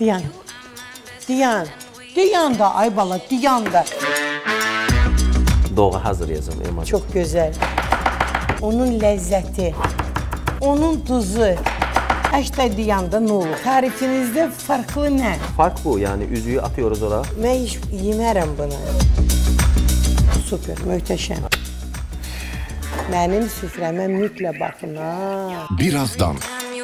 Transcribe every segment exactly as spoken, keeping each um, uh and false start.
Diyan. Diyan. Diyan da, ay bala, diyan da. Doğğa hazırlayacağım Elmacığım. Çok güzel. Onun ləzzəti, onun tuzu. Əşdə diyanda nə olur? Tarifinizdə farklı nə? Fark bu, yani üzüyü atıyoruz oraya. Mən hiç yemərəm bunu. Süper, möhtəşəm. Mənim süfrəmə mütlə baxın, ha. Birazdan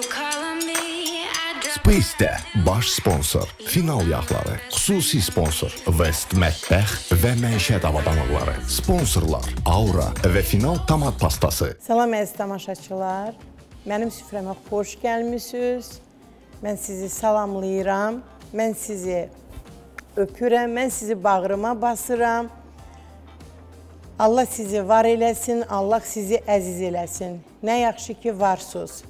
Space'də baş sponsor, Final yağları, xüsusi sponsor, West Mətbəx və məişət avadanlıqları, sponsorlar, Aura və Final tomat pastası. Salam əziz tamaşaçılar, mənim süfrəmə xoş gəlmişsiniz. Mən sizi salamlayıram, mən sizi öpürəm, mən sizi bağrıma basıram. Allah sizi var eləsin, Allah sizi əziz eləsin. Nə yaxşı ki varsınız.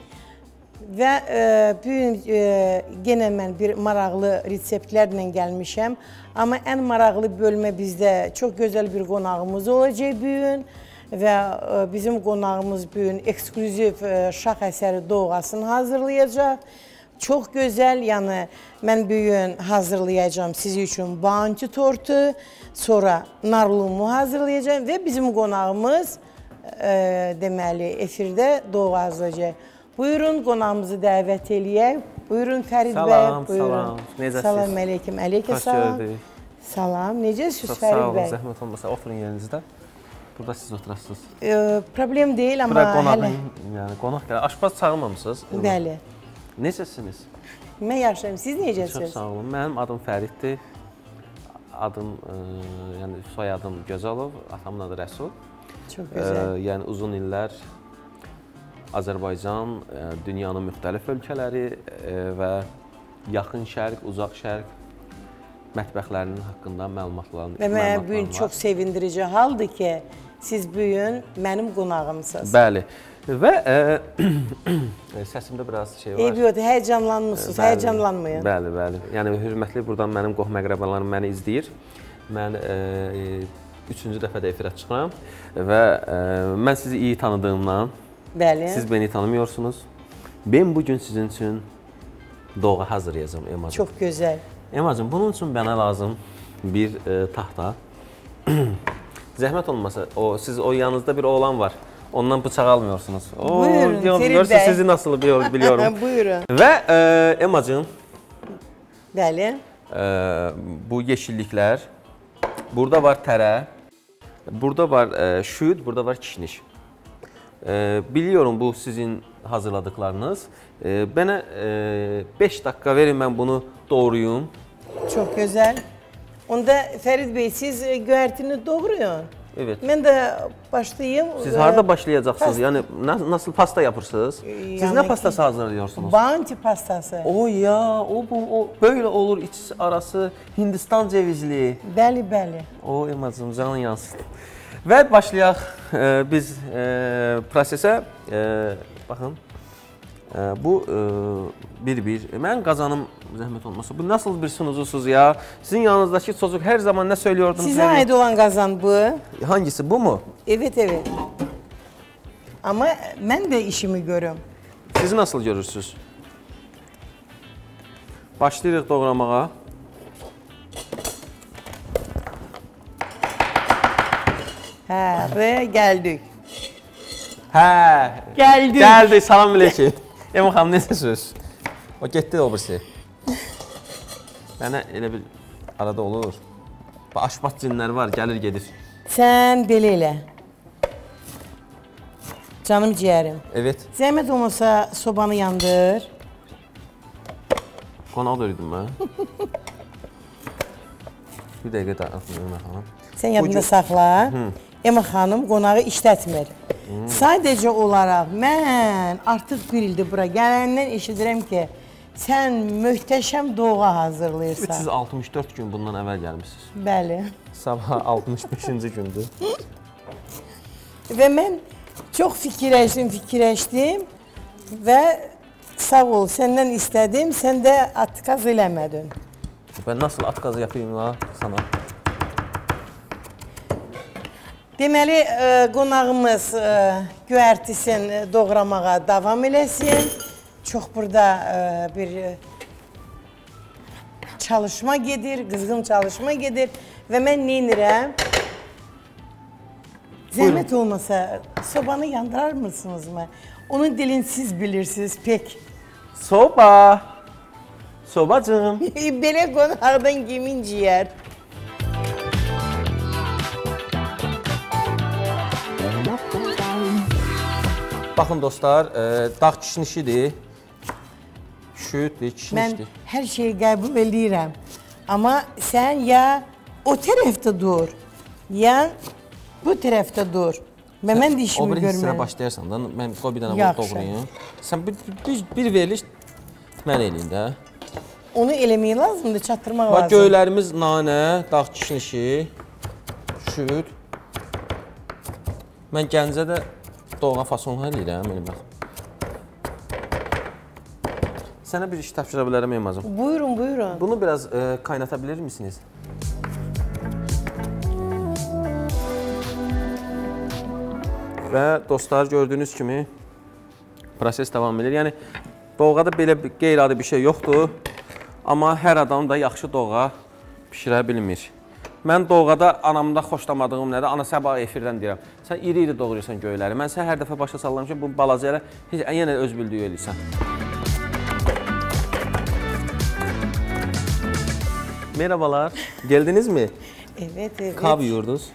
Və e, bugün e, yenə mən bir maraqlı reseptlərlə gəlmişəm. Amma ən maraqlı bölmə bizdə çox gözəl bir qonağımız olacaq bugün. Və e, bizim qonağımız bugün eksklüziv e, şax əsəri doğğasını hazırlayacaq. Çox gözəl, yəni mən bugün hazırlayacağım sizin üçün bounty tortu, sonra narlumu hazırlayacağım və bizim qonağımız e, deməli efirdə doğğa hazırlayacaq. Buyurun, qonağımızı dəvət eləyək. Buyurun, Fərid bəy. Salam, Buyurun. salam. Necəsiniz? Salam, əleyküm, əleyküm, salam. Salam, necəsiniz Fərid bəy? Sağ olun, zəhmət olmasa, oturun yerinizdə. Burada siz oturasınız. E, problem deyil, amma hələ... Qonağın, yəni qonaq gəlir. Aşpaz çağırmamışsınız. Bəli. Necəsiniz? Mən yaxşıyım, siz necəsiniz? Çox sağ olun. Mənim adım Fəriddir. Adım, e, yəni soyadım Gözəlov, atamın adı Rəsul. Çox gözəl. E, yəni uzun illər Azərbaycan, dünyanın müxtəlif ölkələri və yaxın şərq, uzaq şərq mətbəxlərinin haqqında məlumatlarını Və mənə bugün çox sevindirici haldır ki, siz bugün mənim qonağımsınız. Bəli. Və e, səsimdə biraz şey var. Eybi yoxdur, həyəcanlanmışsınız, həyəcanlanmayın. Bəli, bəli. Yəni hörmətli buradan mənim qohum-əqrəbalarım məni izləyir. Mən e, üçüncü dəfə də efirə çıxıram və e, mən sizi iyi tanıdığımdan Bəli. Siz beni tanımıyorsunuz. Ben bugün sizin için doğğa hazırlayacağım Elmacığım. Çok güzel. Elmacığım, bunun için bana lazım bir e, tahta. Zəhmət olmasa, o, siz o yanınızda bir oğlan var. Ondan bıçaq almıyorsunuz. Oo, buyurun, Ferid Bey. Sizi nasıl biliyorum. Buyurun. Ve e, Elmacığım. Bəli. E, bu yeşillikler. Burada var tərə. Burada var e, şüd, burada var kişniş. Ee, biliyorum bu sizin hazırladıklarınız. Ee, bana beş e, dakika verin, ben bunu doğrayayım. Çok güzel. Onda Ferid Bey, siz göyərtini doğrayın. Evet. Ben de başlayayım. Siz harda başlayacaksınız? Pasta. Yani na nasıl pasta yapırsınız? Siz yani ne pastası hazırlıyorsunuz? Bounty pastası. O ya, o bu, o böyle olur, iç arası Hindistan cevizli. Bəli, bəli. O Elmacığım, canın yansın. Və başlayaq e, biz e, prosesə. E, baxın, e, bu bir-bir. E, mən qazanım, zəhmət olmasa. Bu nasıl bir sunucusuz ya? Sizin yanınızdakı çocuk her zaman ne söylüyordunuz? Sizə aid olan qazan bu. Hangisi, bu mu? Evet, evet. Ama mən də işimi görüm. Siz nasıl görürsünüz? Başlayırıq doğramağa. Hə, və gəldik. Hə, gəldik. Gəldik, salam əleykum. Ema xanım, necəsiniz? O getdi o birisi. Mənə elə bir arada olur. Aşpaz cinlər var, gəlir gedir. Sən belə elə. Canım ciyərim. Evet. Zəhmət olmasa sobanı yandır. Qonaq döydüm mən. Bir dəqiqə də atın Ema xanım. Sən yadında saxla. Hı. Ema xanım qonağı işlətmir. Hmm. Sadəcə olaraq mən artıq bir ildir bura gələndən eşidirəm ki, sən möhtəşəm doğğa hazırlayırsan. üç yüz altmış dörd gün bundan əvvəl gəlmişsiniz. Bəli. Sabah altmış beşinci gündür. Və mən çox fikirləşdim, fikirləşdim və sağ ol, səndən istədim, sən də atqaz eləmədin. Ben nasıl atqaz yapayım la sana? Deməli, qonağımız göyərtisin doğramağa davam eləsin. Çox burada bir çalışma gedir, qızğın çalışma gedir və mən nə edirəm? Zəhmət olmasa sobanı yandırar mısınız mı? Onun dilini siz bilirsiniz pek. Soba. Sobacığım. Belə qonaqdan kimin ciyər? Baxın dostlar, e, dağ kişnişidir. Şüdür, kişnişdir. Mən hər şeyi qəbul edirəm. Amma sən ya o tərəfdə dur, ya bu tərəfdə dur. Və mən də işimi görməliyim. O bir hissəyə görməliyim. başlayarsan da, mən qoy bir dənə bunu Yaxşı. doğrayım. Sən bir, bir, bir veriliş mən eləyim də. Onu eləmək lazımdır, çatdırmaq Bax, lazım. göylərimiz nanə, dağ kişnişi, şüd. Mən Gəncədə doğğa fasonlar eləyirəm, elə bax. Sənə bir iş tapşıra bilərəm, Elmazım. Buyurun, buyurun. Bunu biraz e, kaynata bilir misiniz? Və dostlar, gördüyünüz kimi proses davam edir. Yəni, doğğada belə qeyri-adi bir şey yoxdur. Amma hər adam da yaxşı doğğa bişirə bilmir. Mən doğğada anamda xoşlamadığım nədir? Ana, sabah efirdən deyirəm. Sən iri-iri doğrayırsan göyləri. Mən sən hər dəfə başa sallamışam, bu balaca elə, yenə öz bildiyi eləyirsən. Merhabalar, geldiniz mi? Evet, evet. Kahve yiyordunuz.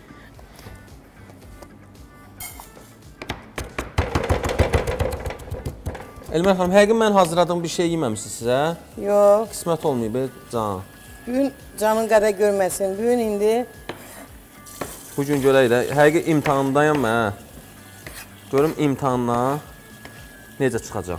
Elmər xanım, həqiqi mən hazırladığım bir şey yeməmişsiniz sizə. Yox. Qismət olmayıb, can. Bugün canın qədər görməsin. Bugün indi... Bugün görək də, həqiqi imtihandayım mən. Görüm imtihanla necə çıxacaq.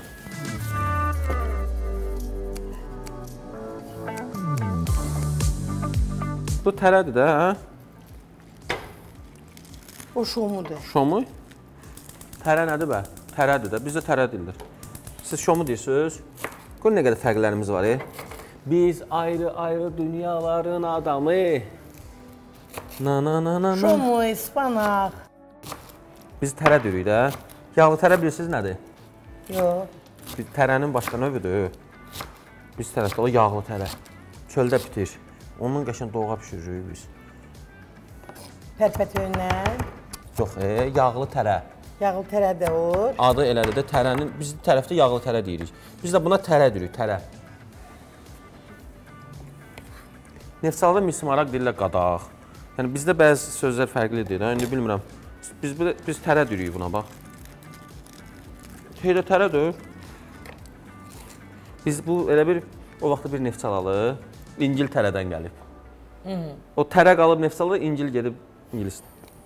Bu tərədir də, hə? O şomudur. Şomu? Tərə nədir bə? Tərədir də, bizdə tərə deyilir. Siz şomu deyirsiniz. Görün nə qədər fərqlərimiz var, e? Biz ayrı-ayrı dünyaların adamı. Na na na na na. Şomu, ispanaq. Biz tərə deyirik də. Yağlı tərə bilirsiniz nədir? Yox. Biz tərənin başqa növüdür. Biz tərəfdə o yağlı tərə. Çöldə bitir. Ondan qəşən doğğa pişiririk biz. Pərpətöyündən. Yox, e, yağlı tərə. Yağlı tərə də olur. Adı elədir də tərənin, biz tərəfdə yağlı tərə deyirik. Biz də buna tərə deyirik, tərə. Neftçalada mismaraq deyirlər qadaq. Yəni bizdə bəzi sözlər fərqlidir, hə? İndi bilmirəm. Biz, biz tərə deyirik buna, bax. Heydə tərədir. Biz bu, elə bir, o vaxtda bir Neftçalalı İngiltərədən gəlib. Hı. O tərə qalıb Neftçalalı, İngil gedib İngilis.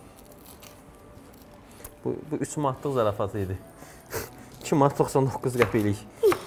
Bu, bu üç manatlıq zarafatı idi. iki manat doxsan doqquz qəpiklik.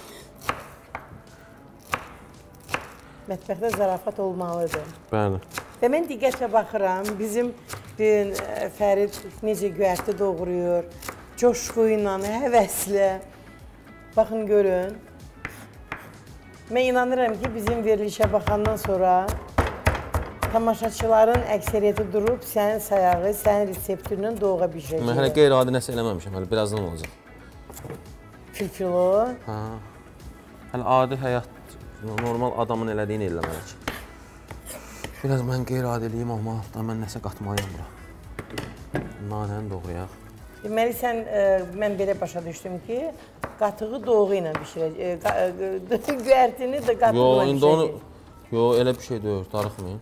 Mətbəxdə zarafat olmalıdır. Bəli. Və mən diqqətlə baxıram, bizim bir Fərid necə göyərti doğrayır, coşqu ilə, həvəslə. Baxın, görün. Mən inanıram ki, bizim verilişə baxandan sonra tamaşaçıların əksəriyyəti durub sənin sayağı, sənin reseptünün doğğa bişəcək. Mən hələ qeyri-adi nəsə eləməmişəm, hələ birazdan olacaq. Filfilo. Hə. Hələ adi həyat, normal adamın elədiyini eləməliyik. Biraz mən qeyri-adi eləyim, amma da mən nəsə qatmalıyam bura. Nanəni doğrayaq. Deməli, sən, ə, mən belə başa düşdüm ki, qatığı doğu ilə bişirəcək, göyərtini də qatığı ilə bişirəcək. Onu... Yox, elə bir şey deyil, darıxmayın.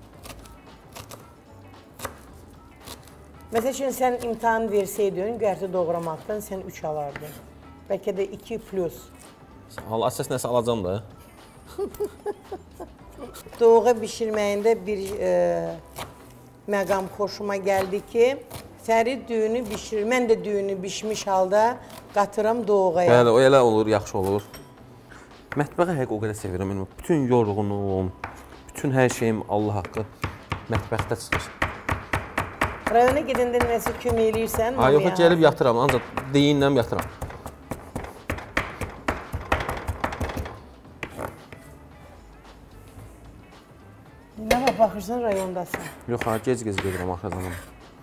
Məsəl üçün, sən imtahan versəydin, göyərti doğramaqdan sən üç alardın. Bəlkə də iki plus. Əsas nəsə alacam da. Doğğa bişirməyində bir e, məqam xoşuma gəldi ki, Fərid düyünü bişirir. Mən də düyünü bişmiş halda qatıram doğğaya. Bəli, o elə olur, yaxşı olur. Mətbəxi həqiq o qədər sevirəm. Bütün yorğunluğum, bütün hər şeyim Allah haqqı mətbəxdə çıxır. Rayona gedəndə nəsə kömək eləyirsən? Ha, yox, gəlib yatıram, ancaq deyinlə yatıram. Nə var, baxırsan rayondasın? Yox, ha, gec-gec gedirəm axı zaman.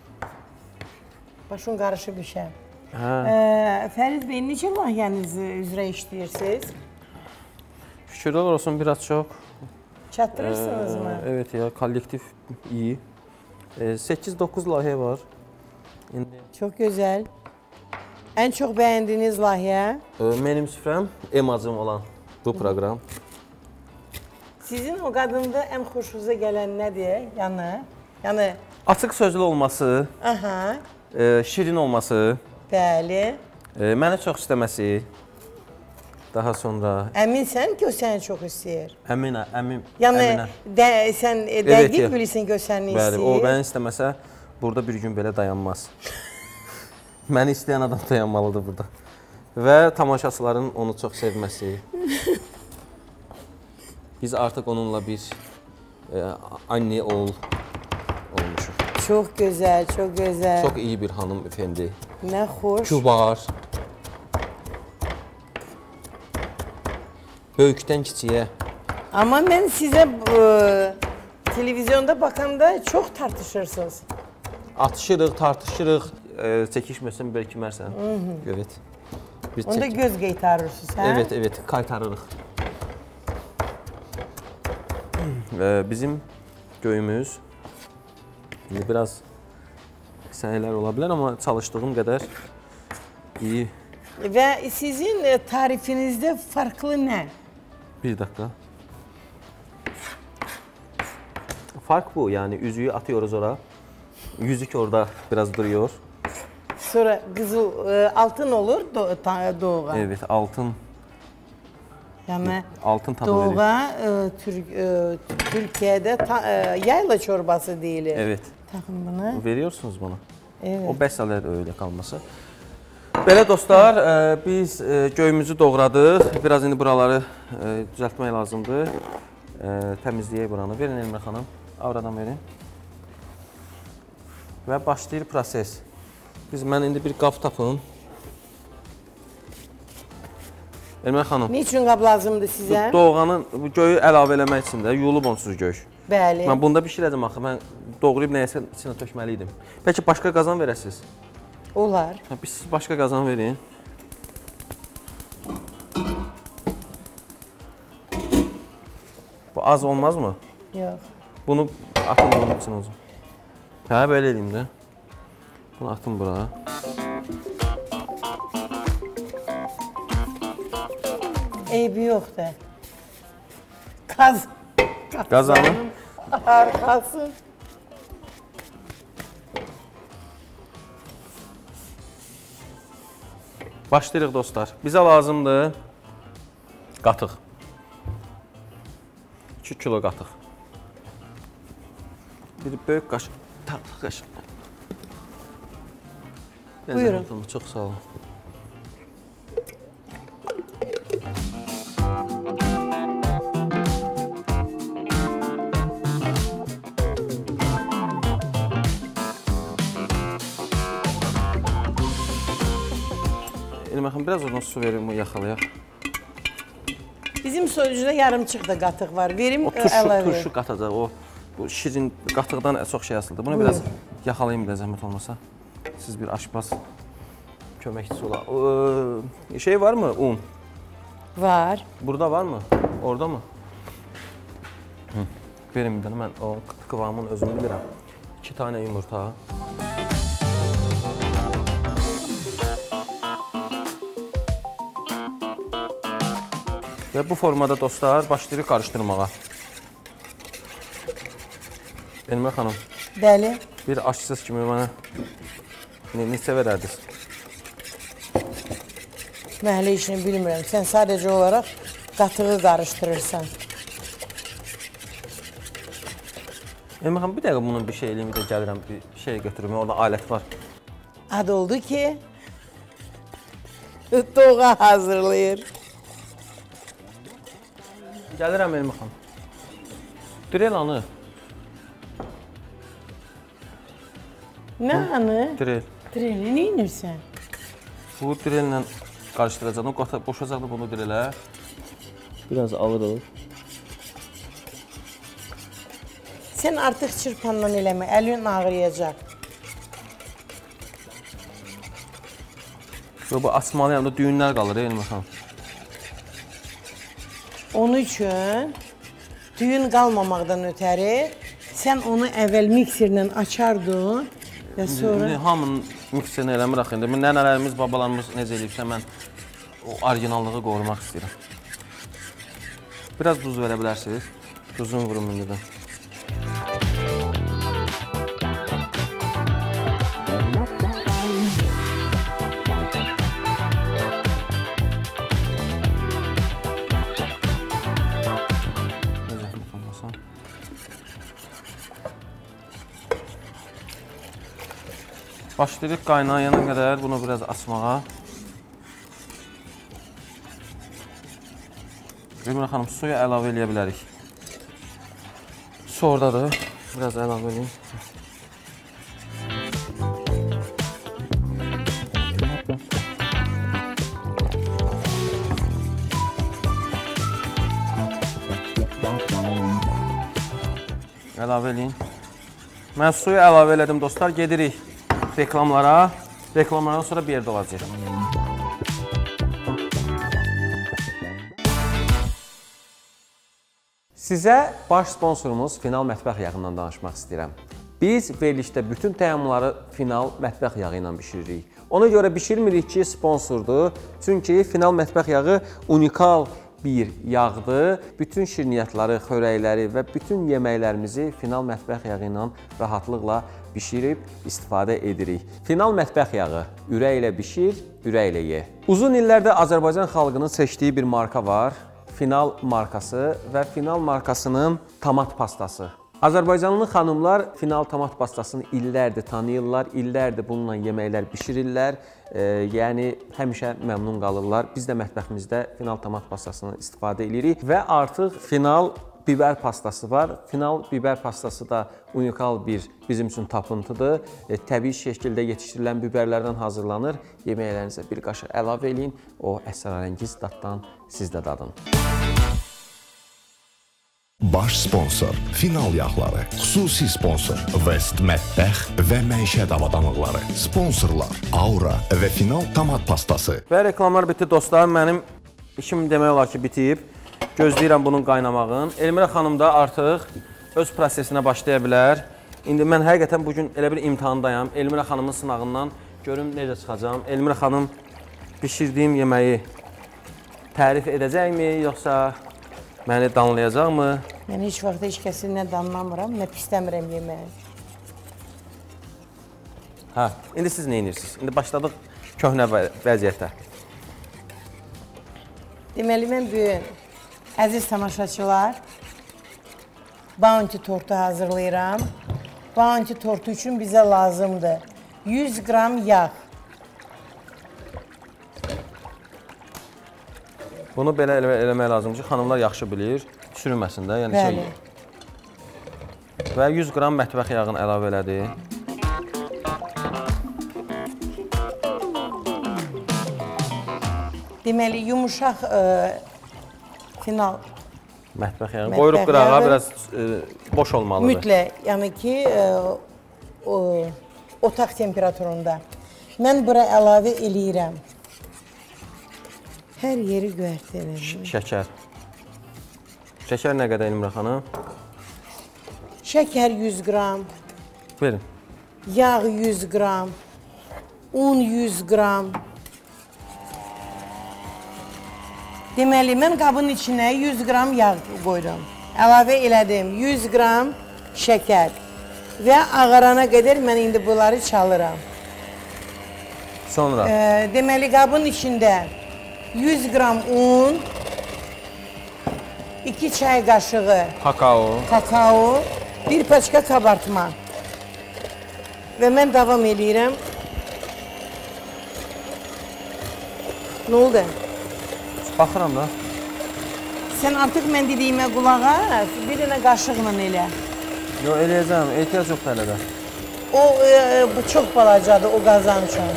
Başın qarışıb işə. Hə. Fərid bəy, neçə layihəniz üzrə işləyirsiniz? Şükürlər olsun, biraz çox. Çatdırırsınız mı? Ee, evet ya, kollektiv iyi. Ee, sekiz dokuz layihə var. İndi Çok güzel. En çok beğendiğiniz layihə? e, mənim süfrəm emacım olan bu proqram. Sizin o kadında en hoşunuza gelen nedir? Yani, yani, Açıq sözlü olması, aha, e, şirin olması, bəli. e, məni çox istəməsi, daha sonra Eminsen ki o seni çok istiyor. əminə, əmin, Yani əminə. de, sen e, Evet dəqiq ya. bilirsin ki o seni Bəli, istiyor. o məni istəməsə burada bir gün belə dayanmaz. Məni istəyən adam dayanmalıdır burada. Və tamaşaçıların onu çox sevməsi. Biz artıq onunla bir e, anne ol olmuşuq. Çok güzel, çok güzel. Çox iyi bir hanım efendi. Ne hoş. Kübar. Böyükdən kiçiyə. Ama ben size e, televizyonda bakanda çok tartışırsınız. Atışırıq, tartışırıq, e, çəkişməsən bəlkimərsən. Evet. Biz Onda çək- göz qaytarırsınız, ha? Evet, evet, qaytarırıq. Ee, bizim göyümüz biraz sənələr ola bilər, amma çalışdığım qədər iyi. Ve sizin e, tarifinizde farklı ne? Bir dakika. Fark bu, yani üzüğü atıyoruz oraya. Yüzük orada biraz duruyor. Sonra kızıl, e, altın olur do, ta, doğuğa. Evet, altın Yani altın tadı veriyor. doğuğa e, Türk, e, Türkiye'de ta, e, yayla çorbası değil. Evet. Takın bunu. Veriyorsunuz bana. Evet. O bəsələr öyle qalması. Belə dostlar, e, biz e, göyümüzü doğradıq. Biraz indi buraları e, düzəltmək lazımdır. E, təmizləyək buranı. Verin Elmir xanım. Avradan verin. Və başlayır proses. Biz mən indi bir qab tapım. Elmir xanım. Niçin qab lazımdır sizə? Doğğanın bu göyü əlavə eləmək üçün də yuyulub onsuz göy. Bəli. Mən bunda bişirəcəm axı. Mən doğrayıb nəyəsə içinə tökməli idim. Peki başqa qazan verəsiniz? Olar. Ha, biz siz başqa qazan verin. Bu az olmaz mı? Yox. Bunu atın bunun için o zaman. Hə, belə eləyim də. Bunu atın bura. Eybi yox da. Kaz. Qazanı. Harikasın. Başlayırıq dostlar. Bizə lazımdır qatıq. iki kilo qatıq. Bir böyük qaşıq, tartıq qaşıq. Buyurun. Çox sağ olun. Elmir xanım, biraz oradan su verin, yaxalayaq. Bizim sonucuda yarımçıq da qatıq var. Verim O e, turşu, əlavə. turşu qatacaq, o bu şirin qatıqdan çox şey asıldı. Bunu biraz yaxalayayım da zəhmət olmasa. Siz bir aşpaz köməkçisi ola. O, şey var mı? Un. Var. Burada var mı? Orada mı? Hı. Verin bir dənə, mən o kıvamın özünü bilirəm. İki tane yumurta. Və bu formada dostlar başlayırıq qarışdırmağa. Elmir xanım, Bəli. bir aşçısız kimi mənə ne- neçə verərdiniz? Mən hələ işini bilmirəm. Sən sadəcə olaraq qatığı qarışdırırsan. Elmir xanım, bir dəqiqə bunun bir şey eləyim, bir də gəlirəm, bir şey götürüm, orada alət var. Ad oldu ki, doğğa hazırlayır. Gəlirəm Elmir xanım. Drel anı, Nə anı? drel. Treni nə inirsən? Bu drellə qarışdıracaq, o qata boşacaqdı bunu drelə. Biraz alırıq. Sən artıq çırpandan eləmə, əlin ağrıyacaq. Və bu açmalıyam da düyünlər qalır Elmir xanım. Onun üçün düyün qalmamaqdan ötəri sən onu əvvəl mikserlə açardın və sonra... Hamının mikserini eləmir axı. Nənələrimiz, babalarımız necə eləyibsə, mən o orijinallığı qorumaq istəyirəm. Biraz duz verə bilərsiniz. Duzun vurum indi də. Başlayırıq qaynayana qədər bunu biraz açmağa. Elmira xanım, suya əlavə eləyə bilərik. Su oradadır. Biraz əlavə edeyim. Əlavə edeyim. Mən suyu əlavə elədim dostlar. Gedirik reklamlara. Reklamlardan sonra bir yerdə olacaq. Sizə baş sponsorumuz Final Mətbəx Yağından danışmaq istəyirəm. Biz verilişdə bütün təyyarları Final Mətbəx Yağı ilə bişiririk. Ona görə bişirmirik ki, sponsordur. Çünki Final Mətbəx Yağı unikal bir yağdır. Bütün şirniyyatları, xörəkləri və bütün yeməklərimizi Final Mətbəx Yağı ilə rahatlıqla bişirib istifadə edirik. Final Mətbəx Yağı ürəklə bişir, ürəklə ye. Uzun illərdə Azərbaycan xalqının seçdiyi bir marka var. Final markası və Final markasının tomat pastası. Azərbaycanlı xanımlar Final tomat pastasını illərdir tanıyırlar, illərdir bununla yeməklər bişirirlər, e, yəni həmişə məmnun qalırlar. Biz də mətbəximizdə Final tomat pastasını istifadə edirik və artıq Final biber pastası var. Final biber pastası da unikal bir bizim üçün tapıntıdır. E, təbii şəkildə yetişdirilən biberlərdən hazırlanır. Yeməklərinizə bir qaşıq əlavə eləyin, o əsrarəngiz daddan siz də dadın. Baş sponsor Final yağları, xüsusi sponsor West Mətbəx və məişət avadanlıqları, sponsorlar Aura və Final tomat pastası. Və reklamlar bitdi dostlar, mənim işim demək olar ki bitib. Gözləyirəm bunun qaynamağın. Elmira xanım da artıq öz prosesinə başlaya bilər. İndi mən həqiqətən bugün elə bir imtahandayam. Elmira xanımın sınağından görüm necə çıxacam. Elmira xanım bişirdiyim yeməyi tərif edəcəkmi, yoxsa məni danlayacaqmı? Mən heç vaxt heç kəsi nə danlamıram, nə pisləmirəm yeməyi. Hə, indi siz nə edirsiniz? İndi başladıq köhnə vəziyyətə. Deməli, mən bugün, əziz tamaşaçılar, bounty tortu hazırlayıram. Bounty tortu üçün bizə lazımdır yüz qram yağ. Bunu belə eləmək lazımdır ki, xanımlar yaxşı bilir, çürüməsin də. Yəni Bəli. Şey... Və yüz qram mətbəx yağını əlavə elədi. Deməli, yumuşaq e, final mətbəx yağı. Qoyuruq qırağa, biraz e, boş olmalıdır. Mütləq, yəni ki, e, o, otaq temperaturunda. Mən bura əlavə eləyirəm. Hər yeri göyərtdirəm. Şəkər. Şəkər nə qədər Elmira xanım? Şəkər yüz qram. Verin. Yağ yüz qram. Un yüz qram. Deməli, mən qabın içinə yüz qram yağ qoydum. Əlavə elədim yüz qram şəkər. Və ağarana qədər mən indi bunları çalıram. Sonra? E, deməli, qabın içində yüz qram un, iki çay qaşığı kakao, kakao, bir paçka kabartma. Və mən davam eləyirəm. Nə oldu? Baxıram da. Sən artıq mən dediyimə qulaq as, bir dənə qaşıqla elə. Yox, eləyəcəm, ehtiyac yoxdur hələ də. O, e, bu çox balacadır, o qazan üçün.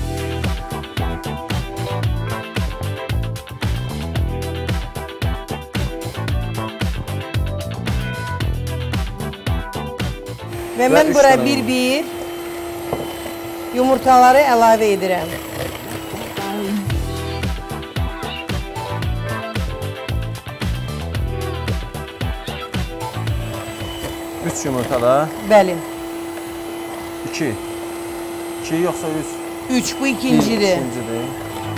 Və mən bura bir-bir yumurtaları əlavə edirəm. üç yumurta da. Bəli. iki. iki yoxsa üç? üç bu ikincidir. İkincidir.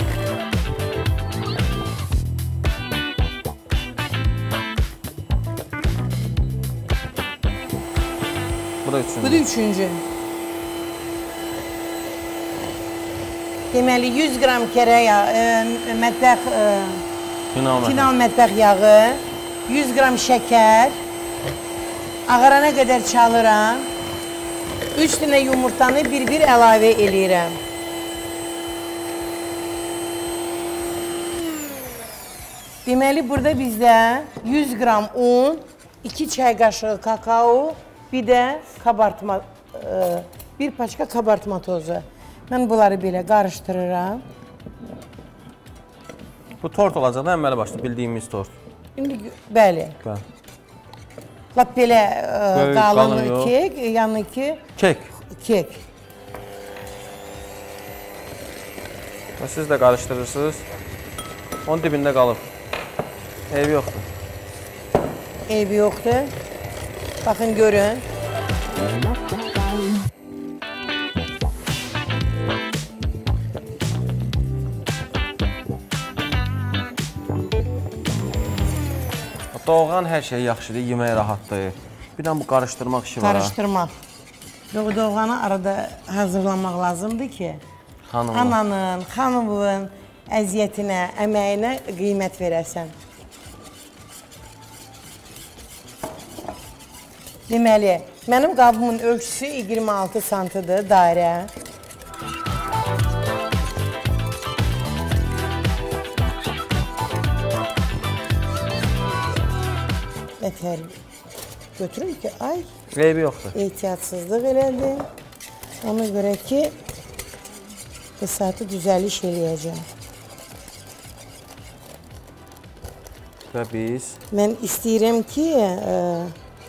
Bu da üçüncü. Bu da üçüncü. Deməli yüz qram kərə yağı, e, mətbəx e, Final, final mətbəx yağı, yüz qram şəkər, ağarana qədər çalıram. üç dənə yumurtanı bir-bir əlavə eləyirəm. Deməli burada bizdə yüz qram un, iki çay qaşığı kakao, bir də kabartma, e, bir paçka kabartma tozu. Mən bunları belə qarışdırıram. Bu tort olacaq da əvvəl başda bildiyimiz tort. İndi bəli. Bəli. Lap belə e, Böyük, qalın qalın yox. kek, yanındakı Kek. kek. Və siz də qarışdırırsınız. Onun dibində qalır. Eybi yoxdur. Eybi yoxdur. Baxın, görün. Doğğan hər şey yaxşıdır, yemək rahatdır. Bir də bu qarışdırmaq işi var. Qarışdırmaq. Doğu doğanı arada hazırlamaq lazımdır ki, Xanımın. ananın, xanımın əziyyətinə, əməyinə qiymət verəsən. Deməli, mənim qabımın ölçüsü iyirmi altı santidir, dairə. Nətər götürüm ki, ay, Eybi yoxdur. ehtiyatsızlıq elədim. Ona görə ki, bu saatı düzəliş eləyəcəm. Və biz... Mən istəyirəm ki, e,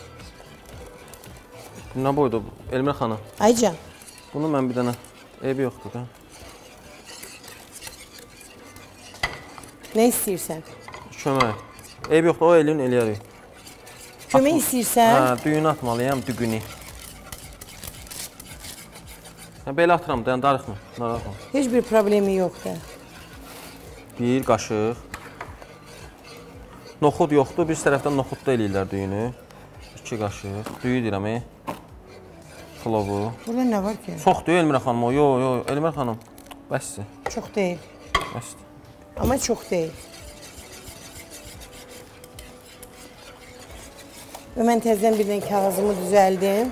Nə boydu bu? Elmir xanım. Aycan, Bunu mən bir dənə... Eybi yoxdur da. nə istəyirsən? Kömək. Eybi yoxdur, o elin eləyərik. Kömək istəyirsən? Hə, düyünü atmalıyam, dügünü. Hə, belə atıram, dayan, darıxma. Darıxma. Heç bir problemi yoxdur. Bir qaşıq. Noxud yoxdur, bir tərəfdən noxudda eləyirlər düyünü. İki qaşıq. Düyü deyirəm, e. Plovu. Burada nə var ki? Çoxdur Elmirə xanım o, yo, yo, Elmirə xanım. Bəsdir, Çox deyil. bəsdir. Amma çox deyil. Və mən təzdən bir dənə kağızımı düzəldim.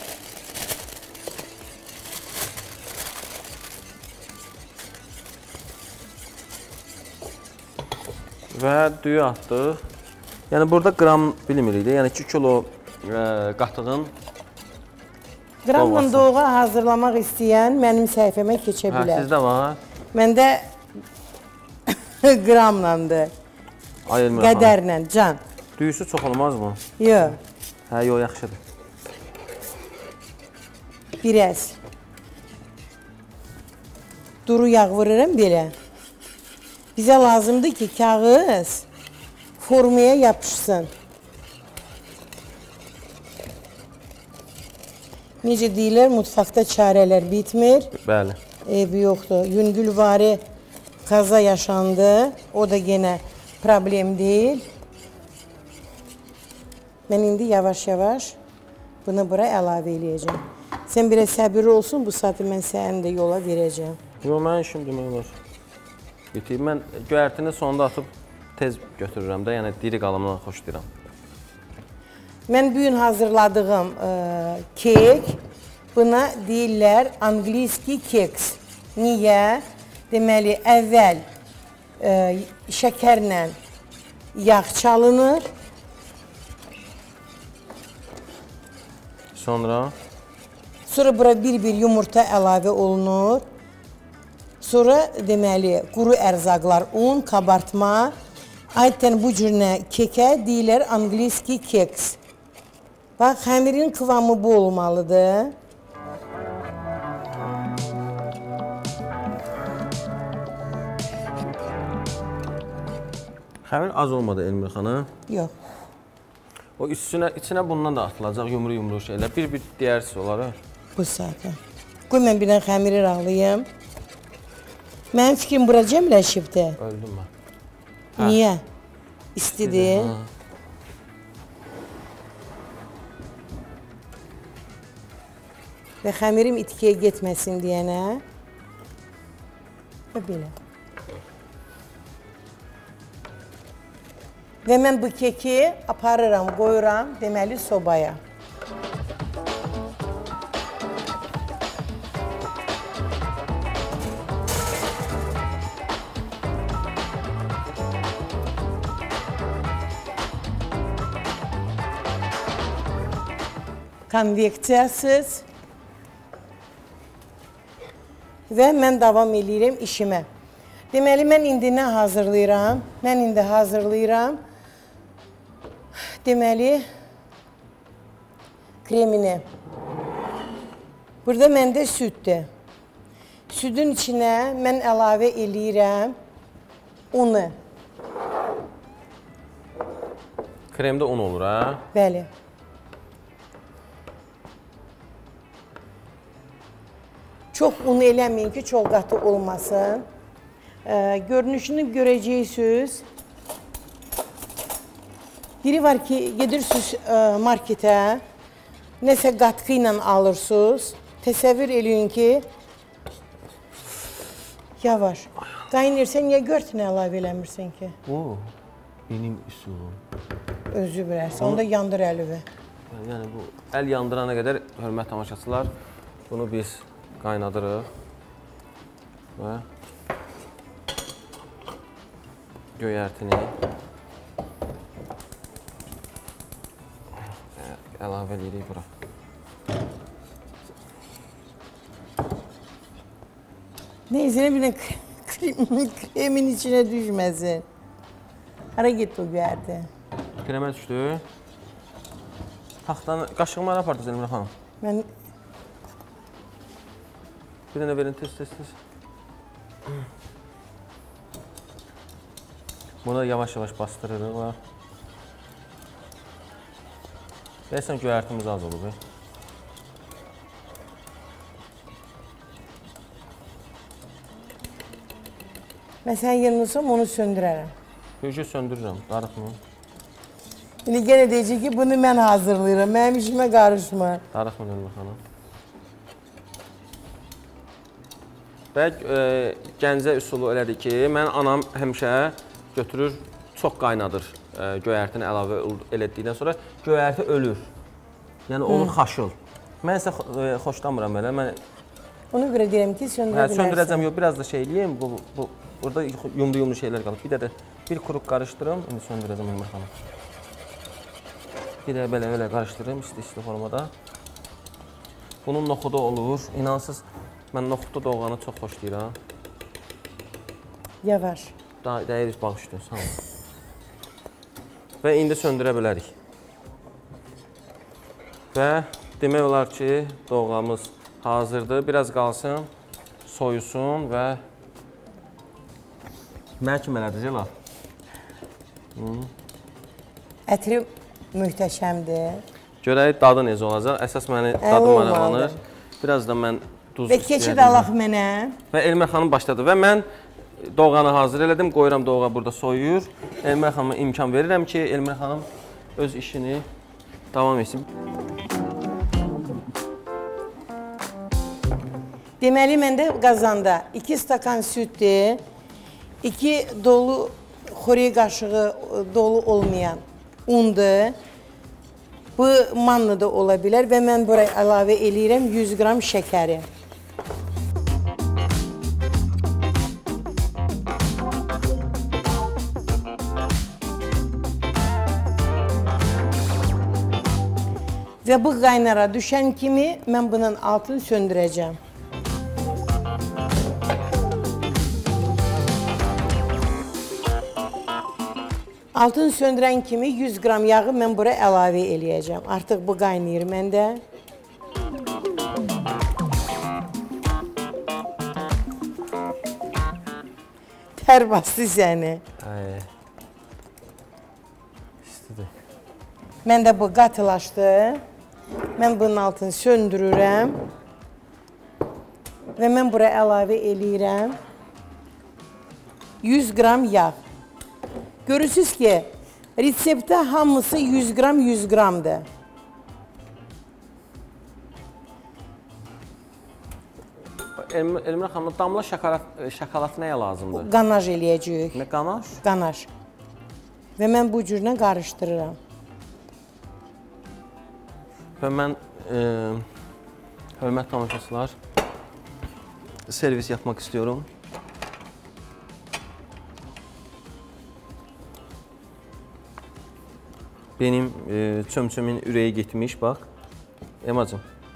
Və düyü atdıq. Yəni burada qram bilmirik də, yəni iki kilo e, qatığın Qramla Olmasın. doğğa hazırlamaq istəyən mənim səhifəmə keçə hə, bilər. sizdə var. Məndə qramlandır, Ay Elmirə xanım. qədərlə, can. Düyüsü çox olmaz mı? Yox, Hə, yo, yaxşıdır. biraz. Duru yağ vururam belə. Bizə lazımdır ki, kağız formaya yapışsın. Necə deyirlər, mutfaqda çarələr bitmir. Bəli. Eybi yoxdur. Yüngülvari qaza yaşandı. O da yenə problem deyil. Mən indi yavaş-yavaş bunu bura əlavə eləyəcəm. Sən biraz səbirli olsun, bu saatı mən səni də yola verəcəm. Yo, mən işim demək olar. Bitir. Mən göyərtini sonda atıb tez götürürəm də, yəni diri qalımdan xoşlayıram. Mən bu gün hazırladığım e, kek, buna deyirlər angliski keks. Niyə? Deməli, əvvəl e, şəkərlə yağ çalınır. Sonra Sonra bura bir-bir yumurta əlavə olunur. Sonra deməli, quru ərzaqlar, un, kabartma. Adətən bu cürünə kekə deyirlər angliski keks. Bax, xəmirin kıvamı bu olmalıdır. xəmir az olmadı Elmir xanım. Yox. O üstünə, içinə bundan da atılacaq yumru-yumru şeylər. Bir-bir deyərsiz onları. Bu saata. Qoy mən bir dənə xəmiri rağlayım. Mənim fikrim bura cəmləşibdir. Öldüm mən. Niyə? İstidir. Və xəmirim itkiyə getməsin deyənə. Və belə. Və mən bu keki aparıram, qoyuram, deməli, sobaya. Konveksiyasız. Və mən davam edirəm işimə. Deməli, mən indi nə hazırlayıram? Mən indi hazırlayıram. Deməli, kremini. Burada məndə süddir. Südün içinə mən əlavə eləyirəm unu. Kremdə un olur, hə? Bəli. Çox un eləməyin ki, çox qatı olmasın. Ee, görünüşünü görəcəksiniz. Biri var ki, gedirsiniz e, marketə, nəsə qatqı ilə alırsınız. Təsəvvür eləyin ki, yavaş. Qaynırsan, niyə görtünə əlavə eləmirsən ki? O, benim üsulum. Özü bilərsən, onda yandır əlivi. Yəni, bu əl yandırana qədər, hörmət tamaşaçılar, bunu biz qaynadırıq və göyərtini əlavə edirik bura. Neyse, bir de kremin içine düşmesin. Hara gitti o göyərti? Kremə düşdü. Taxtanı, qaşığımı nə apardınız Elmira xanım? Mən... Bir dənə verin, tez, tez, tez. Bunu yavaş-yavaş bastırırıq və deyəsən göyərtimiz az olub. Mən sən yanılsam onu söndürərəm. Hücü söndürürəm, darıxmı? İndi yenə deyəcək ki, bunu mən hazırlayıram, mənim işimə qarışma. Darıxmı Elmira xanım? Və e, Gəncə üsulu elədir ki, mən anam həmişə götürür, çox qaynadır e, göyərtini əlavə elədikdən sonra göyərti ölür. Yəni olur xaşıl. Mən isə e, xoşlamıram belə. Mən ona görə deyirəm ki, söndürə bilərsən. Söndürəcəm, yox, biraz da şey eləyim. Bu, bu, burada yumru-yumru şeylər qalıb. Bir də də bir kuruq qarışdırım, indi söndürəcəm Elmira xanım. Bir də belə belə qarışdırım isti-isti formada. Bunun noxudu olur, inansız. Mən noxudlu doğranı çox xoşlayıram. Yavaş. Dəyirik bağışlayın, sağ olun. Və indi söndürə bilərik. Və demək olar ki, doğramız hazırdır. Biraz qalsın, soyusun və mənə kimi elədir, Cela? Ətri möhtəşəmdir. Görək dadı necə olacaq. Əsas məni dadı maraqlanır. Biraz da mən duz və keçid alaq mənə. Və Elmira xanım başladı və mən doğranı hazır elədim, qoyuram doğra burada soyuyur. Elmira xanıma imkan verirəm ki, Elmira xanım öz işini davam etsin. Deməli, məndə qazanda iki stakan süddir, iki dolu xorey qaşığı dolu olmayan undur. Bu manlı da ola bilər və mən buraya əlavə eləyirəm yüz qram şəkəri. Və bu qaynara düşən kimi mən bunun altını söndürəcəm. Altını söndürən kimi yüz qram yağı mən buraya əlavə eləyəcəm. Artıq bu qaynayır məndə. Tər bastı səni. Ay. İstidir. Mən də bu qatılaşdı. Mən bunun altını söndürürəm. Və mən bura əlavə eləyirəm yüz qram yağ. Görürsünüz ki, reseptdə hamısı yüz qram yüz qramdır. Elmira xanım, damla şokolad nəyə lazımdır? Qanaj eləyəcəyik. Nə qanaj? Qanaj. Və mən bu cürlə qarışdırıram. Və mən, e, hörmət tamaşaçılar, servis yapmaq istiyorum. Benim e, çömçömün ürəyi getmiş, bax. Emacım.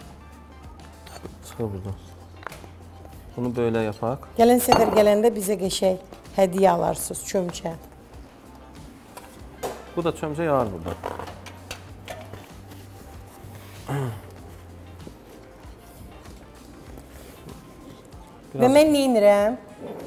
Çıxır buradan. Bunu böyle yapaq. Gələn səfər gələndə bizə qəşəng hədiyyə alarsınız, çömçə. Bu da çömçə yağar burada. Biraz... Və mən neyinirəm?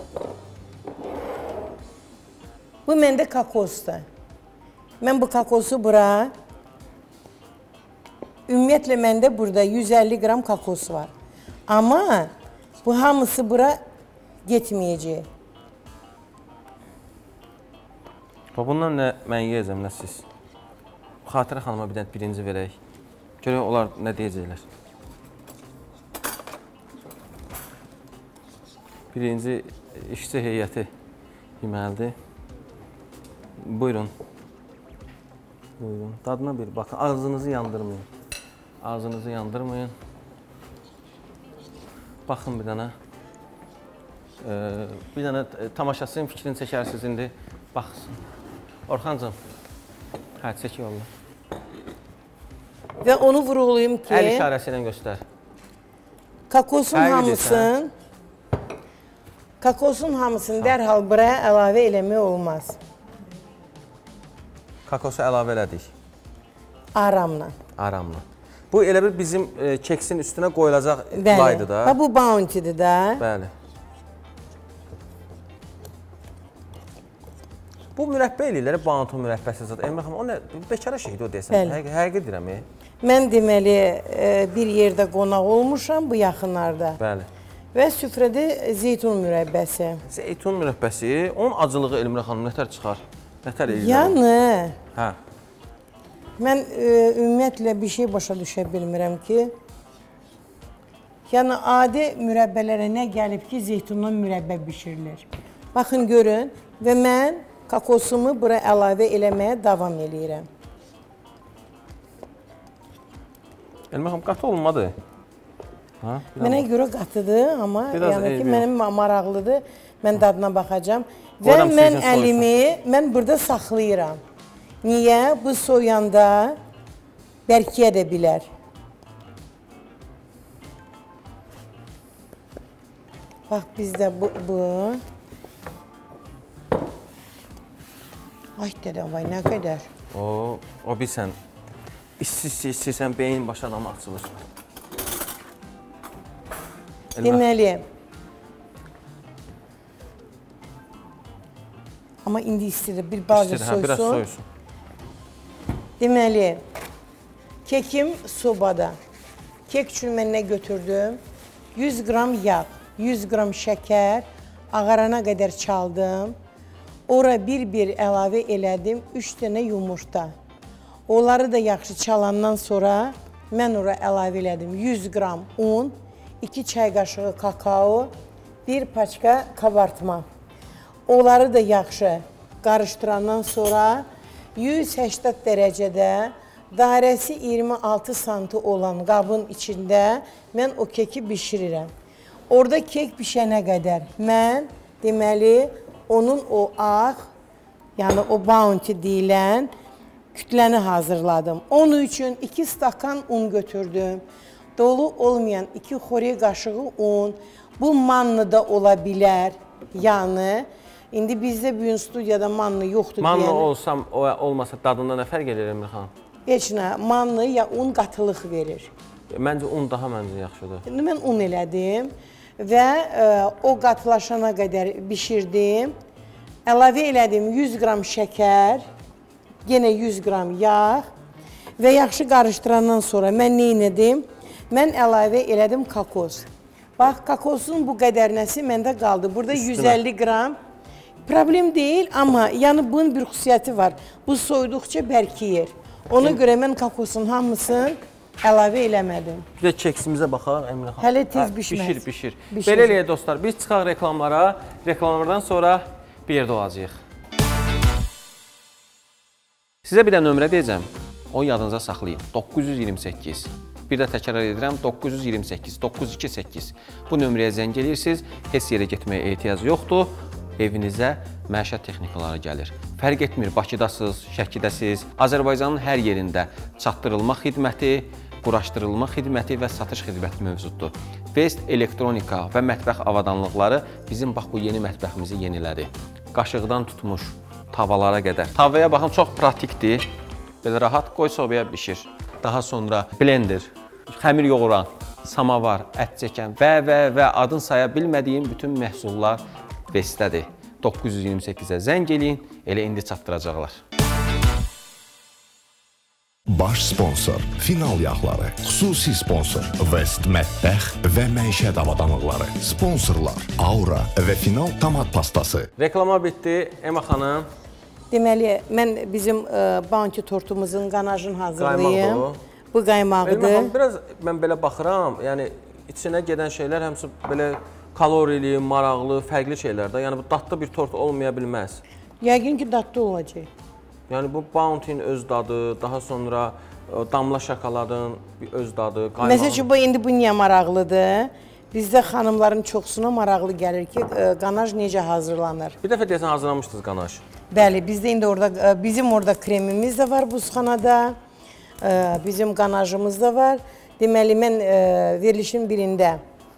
Bu məndə kakosdur. Mən bu kakosu bura, ümumiyyətlə məndə burada yüz əlli qram kakos var. Amma bu hamısı bura getməyəcək. Bundan nə mən yiyəcəm, nə siz? Xatirə xanıma bir dənə birinci verək. Görək onlar nə deyəcəklər. Birinci işçi heyəti yeməlidir. Buyurun. Buyurun. Dadına bir baxın. Ağzınızı yandırmayın. Ağzınızı yandırmayın. Baxın bir dənə. Ee, bir dənə tamaşasının fikrini çəkərsiniz indi. Baxsın. Orxancığım. Hə, çək yolla. Və onu vurğulayım ki... Əl işarəsi ilə göstər. Kakosun hamısını... Kakosun hamısını dərhal buraya əlavə eləmək olmaz. Kakosu əlavə elədik. Aramla. Aramla. Bu elə bir bizim e, keksin üstünə qoyulacaq laydı da. Bəli. Bu bounty'dir da. Bəli. Bu mürəbbə eləyirlər, bounty mürəbbəsi zat. Emrah xanım, o nə? Bekara şeydir o desən. Həqiqi, həqiqi deyirəm. Mən deməli bir yerdə qonaq olmuşam bu yaxınlarda. Bəli. Və süfrədə zeytun mürəbbəsi. Zeytun mürəbbəsi, onun acılığı Elmira xanım nətər çıxar? Nətər eləyir? Yəni, hə. Mən e, ümumiyyətlə bir şey başa düşə bilmirəm ki, yəni adi mürəbbələrə nə gəlib ki, zeytundan mürəbbə bişirilir. Baxın, görün və mən kakosumu bura əlavə eləməyə davam eləyirəm. Elmira xanım, qatı olmadı. Ha, Mənə görə qatıdır, amma yəni ki, mənim maraqlıdır, mən dadına baxacam. Və Qoyram, mən əlimi, mən burada saxlayıram. Niyə? Bu soyanda bərkiyə də bilər. Bax, bizdə bu, bu. Ay dədəm, vay, nə qədər? O, o bilsən, istəyirsən beyin başa adam açılır. Deməli, amma indi istəyir, bir bazı soysun. Biraz soysun. Deməli, kekim sobada. Kek üçün mən nə götürdüm? yüz qram yağ, yüz qram şəkər, ağarana qədər çaldım. Ora bir-bir əlavə elədim, üç dənə yumurta. Onları da yaxşı çalandan sonra mən ora əlavə elədim yüz qram un, iki çay qaşığı kakao, bir paçka kabartma. Onları da yaxşı qarışdırandan sonra yüz səksən dərəcədə dairəsi iyirmi altı santi olan qabın içində mən o keki bişirirəm. Orada kek bişənə qədər mən deməli onun o ağ, yəni o bounty deyilən kütləni hazırladım. Onun üçün iki stakan un götürdüm. Dolu olmayan iki xorey qaşığı un. Bu manlı da ola bilər. Yəni, indi bizdə bugün studiyada manlı yoxdur. Manlı deyən. Olsam, o, olmasa dadında nə fərq edir Emrah xanım? Heç nə, manlı ya un qatılıq verir. Məncə un daha məncə yaxşıdır. İndi mən un elədim və ə, o qatılaşana qədər bişirdim. Əlavə elədim yüz qram şəkər, yenə yüz qram yağ Və yaxşı qarışdırandan sonra mən nə edim? Mən əlavə elədim kakos. Bax, kakosun bu qədər nəsi məndə qaldı. Burada yüz əlli qram. Problem deyil, amma yəni bunun bir xüsusiyyəti var. Bu soyduqca bərkiyir. Ona görə mən kakosun hamısını əlavə eləmədim. Bir də keksimizə baxaq, Əminə xanım. Hələ tez bişməz. Bişir, bişir. Belə eləyək dostlar, biz çıxaq reklamlara. Reklamlardan sonra bir yerdə olacağıq. Sizə bir də nömrə deyəcəm. O yadınıza saxlayın. doqquz yüz iyirmi səkkiz. Bir də təkrar edirəm, doqquz yüz iyirmi səkkiz, doqquz yüz iyirmi səkkiz. Bu nömrəyə zəng edirsiniz, heç yerə getməyə ehtiyac yoxdur. Evinizə məişət texnikaları gəlir. Fərq etmir, Bakıdasınız, Şəkidəsiniz, Azərbaycanın hər yerində çatdırılma xidməti, quraşdırılma xidməti və satış xidməti mövcuddur. Best elektronika və mətbəx avadanlıqları bizim bax bu yeni mətbəximizi yenilədi. Qaşıqdan tutmuş tavalara qədər. Tavaya baxın, çox pratikdir. Belə rahat qoy sobaya bişir. Daha sonra blender, xəmir yoğuran, samavar, ət çəkən və və və adın saya bilmədiyim bütün məhsullar Bestədir. doqquz yüz iyirmi səkkizə zəng eləyin, elə indi çatdıracaqlar. Baş sponsor, Final Yağları, xüsusi sponsor, West Mətbəx və Məişət Avadanlıqları, sponsorlar, Aura və Final Tomat Pastası. Reklama bitdi, Ema xanım. Deməli, mən bizim ə, bounty tortumuzun qanajını hazırlayayım. Qaymaqdır. Bu qaymaqdır. Ema xanım, biraz mən belə baxıram, yəni içinə gedən şeylər həmsi belə kalorili, maraqlı, fərqli şeylər də. Yəni bu dadlı bir tort olmaya bilməz. Yəqin ki, dadlı olacaq. Yəni bu bounty'nin öz dadı, daha sonra damla şokoladın öz dadı, qaymağın. Məsəl üçün, bu indi bu niyə maraqlıdır? Bizdə xanımların çoxsuna maraqlı gəlir ki, qanaj necə hazırlanır. Bir dəfə deyəsən hazırlamışdınız qanaj. Bəli, bizdə indi orada, bizim orada kremimiz də var buzxanada, bizim qanajımız da var. Deməli, mən verilişin birində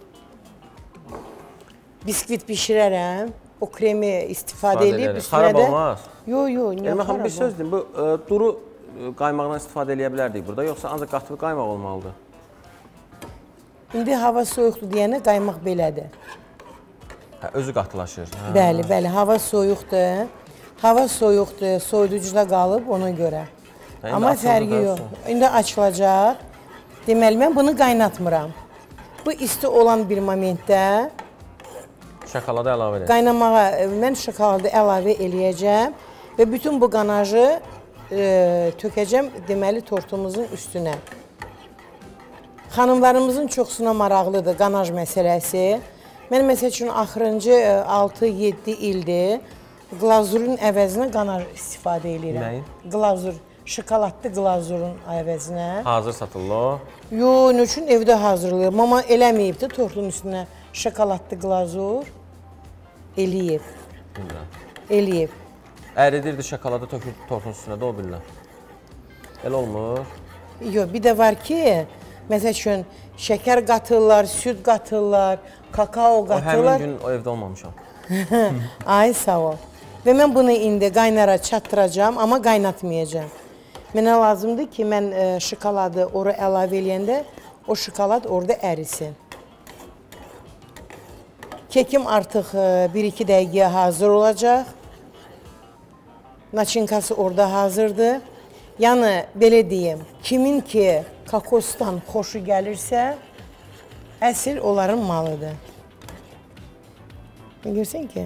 biskvit bişirərəm, o kremi istifadə edib üstünə də... Xarab olmaz. Yox, yox, niyə xarab olmaz? Bir söz deyim, bu duru qaymaqdan istifadə edə bilərdik burada, yoxsa ancaq qatı qaymaq olmalıdır? İndi hava soyuqdur deyənə qaymaq belədir. Hə, özü qatılaşır. Bəli, bəli, hava soyuqdur. Hava soyuqdur, soyuducuda qalıb ona görə. Amma fərqi yox. İndi açılacaq. Deməli, mən bunu qaynatmıram. Bu isti olan bir momentdə şokoladı əlavə edəcəm. Qaynamağa mən şokoladı əlavə eləyəcəm və bütün bu qanajı e, tökəcəm deməli tortumuzun üstünə. Xanımlarımızın çoxsuna maraqlıdır qanaj məsələsi. Mən məsəl üçün axırıncı altı yeddi ildir glazurun əvəzinə qanaj istifadə edirəm. Nəyin? Glazur, şokoladlı glazurun əvəzinə. Hazır satılır o? Yox, nə üçün evdə hazırlayıram, amma eləməyib də tortun üstünə şokoladlı glazur. Eləyib. Bilmirəm. Eləyib. Əridirdi şokoladı tökür tortun üstünə də o bilirəm. Elə olmur? Yox, bir də var ki, məsəl üçün şəkər qatırlar, süd qatırlar, kakao qatırlar. O həmin gün o evdə olmamışam. Ay, sağ ol. Və mən bunu indi qaynara çatdıracam, amma qaynatmayacam. Mənə lazımdır ki, mən e, şokoladı ora əlavə eləyəndə o şokolad orada ərisin. Kekim artıq bir iki dəqiqəyə hazır olacaq. Naçinkası orada hazırdır. Yəni, belə deyim, kimin ki kakosdan xoşu gəlirsə, əsl onların malıdır. Görsən ki?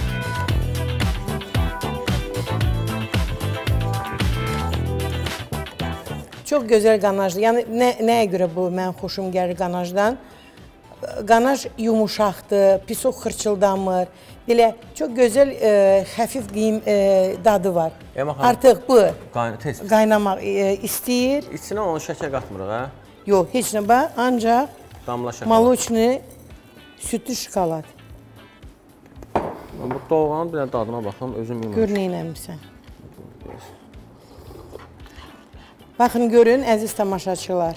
Çox gözəl qanajdır. Yəni, nə, nəyə görə bu mənim xoşum gəlir qanajdan? Qanaj yumuşaqdır, pis o xırçıldamır. Belə çox gözəl, e, xəfif qiyim e, dadı var. Artıq bu qaynamaq e, istəyir. İçinə onu şəkər qatmırıq, hə? Yox, heç nə bax, ancaq maloçni, sütlü şokolad. Bu doğranın bir dadına baxım, özüm yumuş. Gör neynəmişsən. Baxın, görün, əziz tamaşaçılar.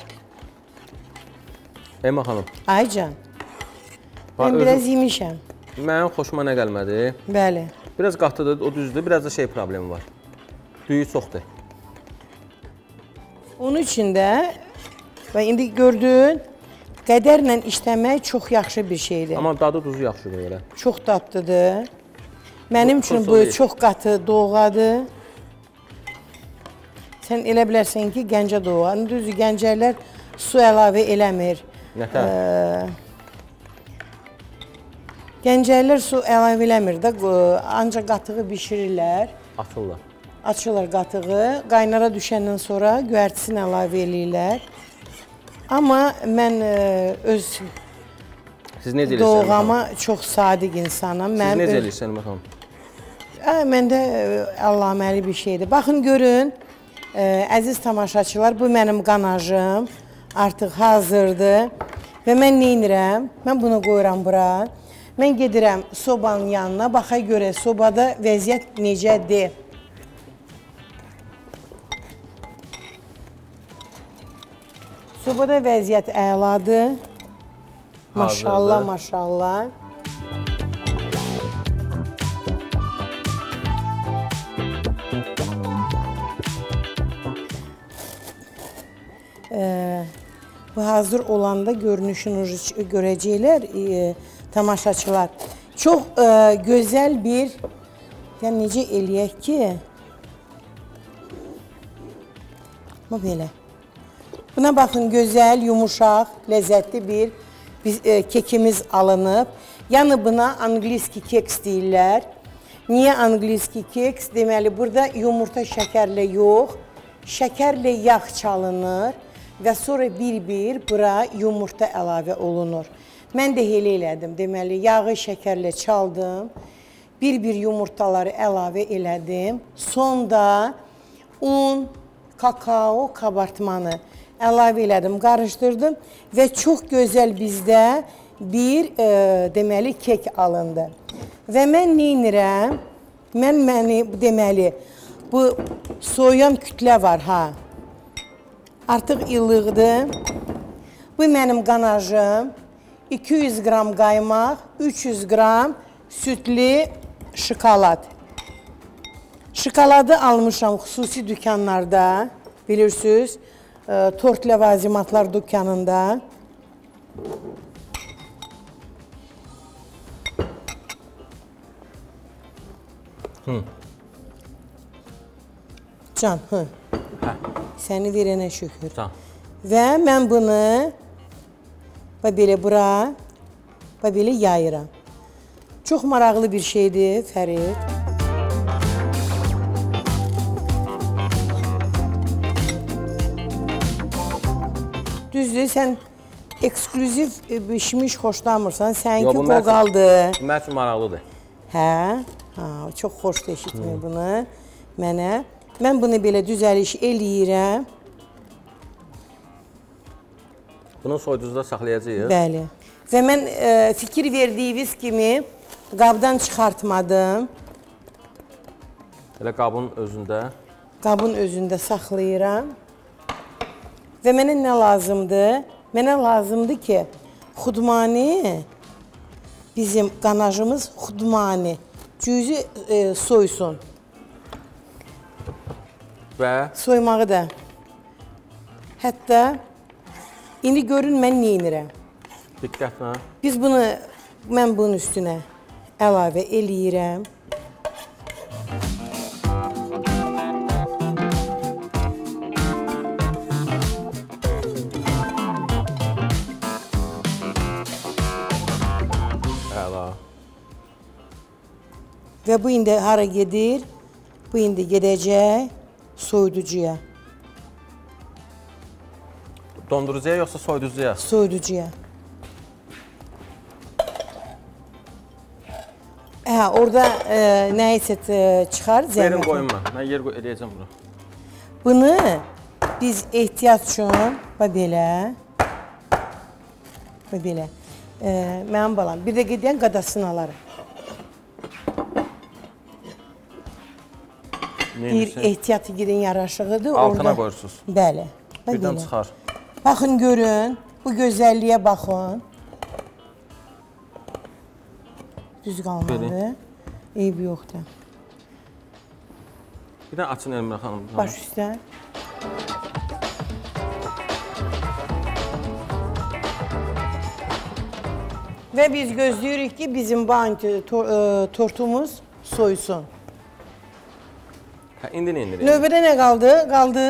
Ema xanım. Aycan, mən biraz yemişəm. Mənim xoşuma nə gəlmədi? Bəli. Biraz qatıdır, o düzdür, biraz da şey problemi var. Düyü çoxdur. Onun üçün də, və indi gördün, qədərlə işləmək çox yaxşı bir şeydir. Amma dadı duzu yaxşıdır elə. Çox dadlıdır. Mənim üçün bu çox qatı, doğadır. sən elə bilərsən ki, Gəncə doğan. Düzdür, Gəncələr su əlavə eləmir. Nətər? Gəncələr su əlavə eləmir də, ancaq qatığı bişirirlər. Atırlar. Açırlar qatığı, qaynara düşəndən sonra göyərtisini əlavə eləyirlər. Amma mən öz Siz necə eləyirsiniz? doğama çox sadiq insanam. Siz necə eləyirsiniz xanım? Məndə Allahməli bir şeydir. Baxın, görün, əziz tamaşaçılar, bu mənim qanajım artıq hazırdır. Və mən nə edirəm? Mən bunu qoyuram bura. Mən gedirəm sobanın yanına, baxa görə sobada vəziyyət necədir. Sobada vəziyyət əladır. Maşallah, maşallah. Ee, bu hazır olanda görünüşünü görəcəklər e, tamaşaçılar. Çox e, gözəl bir, yəni necə eləyək ki, bu belə. Buna baxın, gözəl, yumuşaq, ləzzətli bir biz, e, kekimiz alınıb. Yəni buna angliski keks deyirlər. Niyə angliski keks? Deməli, burada yumurta şəkərlə yox, şəkərlə yağ çalınır və sonra bir-bir bura yumurta əlavə olunur. Mən də elə elədim. Deməli, yağı şəkərlə çaldım, bir-bir yumurtaları əlavə elədim. Sonda un, kakao, kabartmanı əlavə elədim, qarışdırdım və çox gözəl bizdə bir e, deməli kek alındı. Və mən nə edirəm? Mən məni deməli bu soyuyan kütlə var ha. Artıq illıqdır. Bu mənim qanajım. iki yüz qram qaymaq, üç yüz qram sütlü şokolad. Şokoladı almışam xüsusi dükanlarda, bilirsiniz. Tort ləvazimatlar dükkanında. Hı. Can, hı. Hə. Səni verənə şükür. Can. Və mən bunu və belə bura və belə yayıram. Çox maraqlı bir şeydir, Fərid. Düzdür, sən eksklüziv bişmiş xoşlamırsan, səninki qoğaldır. Mən üçün maraqlıdır. Hə? Ha, çox xoş eşitmir bunu mənə. Mən bunu belə düzəliş eləyirəm. Bunu soyuducuda saxlayacağıq. Bəli. Və mən e, fikir verdiyiniz kimi qabdan çıxartmadım. Elə qabın özündə. Qabın özündə saxlayıram. Və mənə nə lazımdır? Mənə lazımdır ki, xudmani, bizim qanajımız xudmani, cüzü e, soysun. Və? Soymağı da. Hətta, indi görün mən nə edirəm. Diqqətlə. Biz bunu, mən bunun üstünə əlavə eləyirəm. Və bu indi hara gedir? Bu indi gedəcək soyuducuya. Dondurucuya yoxsa soyuducuya? Soyuducuya. Hə, orada e, nə isə çıxar, zəhmət. Verin qoyun mən. Mən yer eləyəcəm bunu. Bunu biz ehtiyat üçün və belə və belə e, mənim balam bir də gedən qadasını alarım. Bir ehtiyatı girin yaraşığıdır. Altına qoyursunuz. Bəli. Birdən çıxar. Baxın, görün. Bu gözəlliyə baxın. Düz qalmadı. Eybi yoxdur. Bir də açın Elmira xanım. Baş üstə. Və biz gözləyirik ki, bizim bu anti tortumuz soysun. Hə, indi nə indir? Növbədə nə qaldı? Qaldı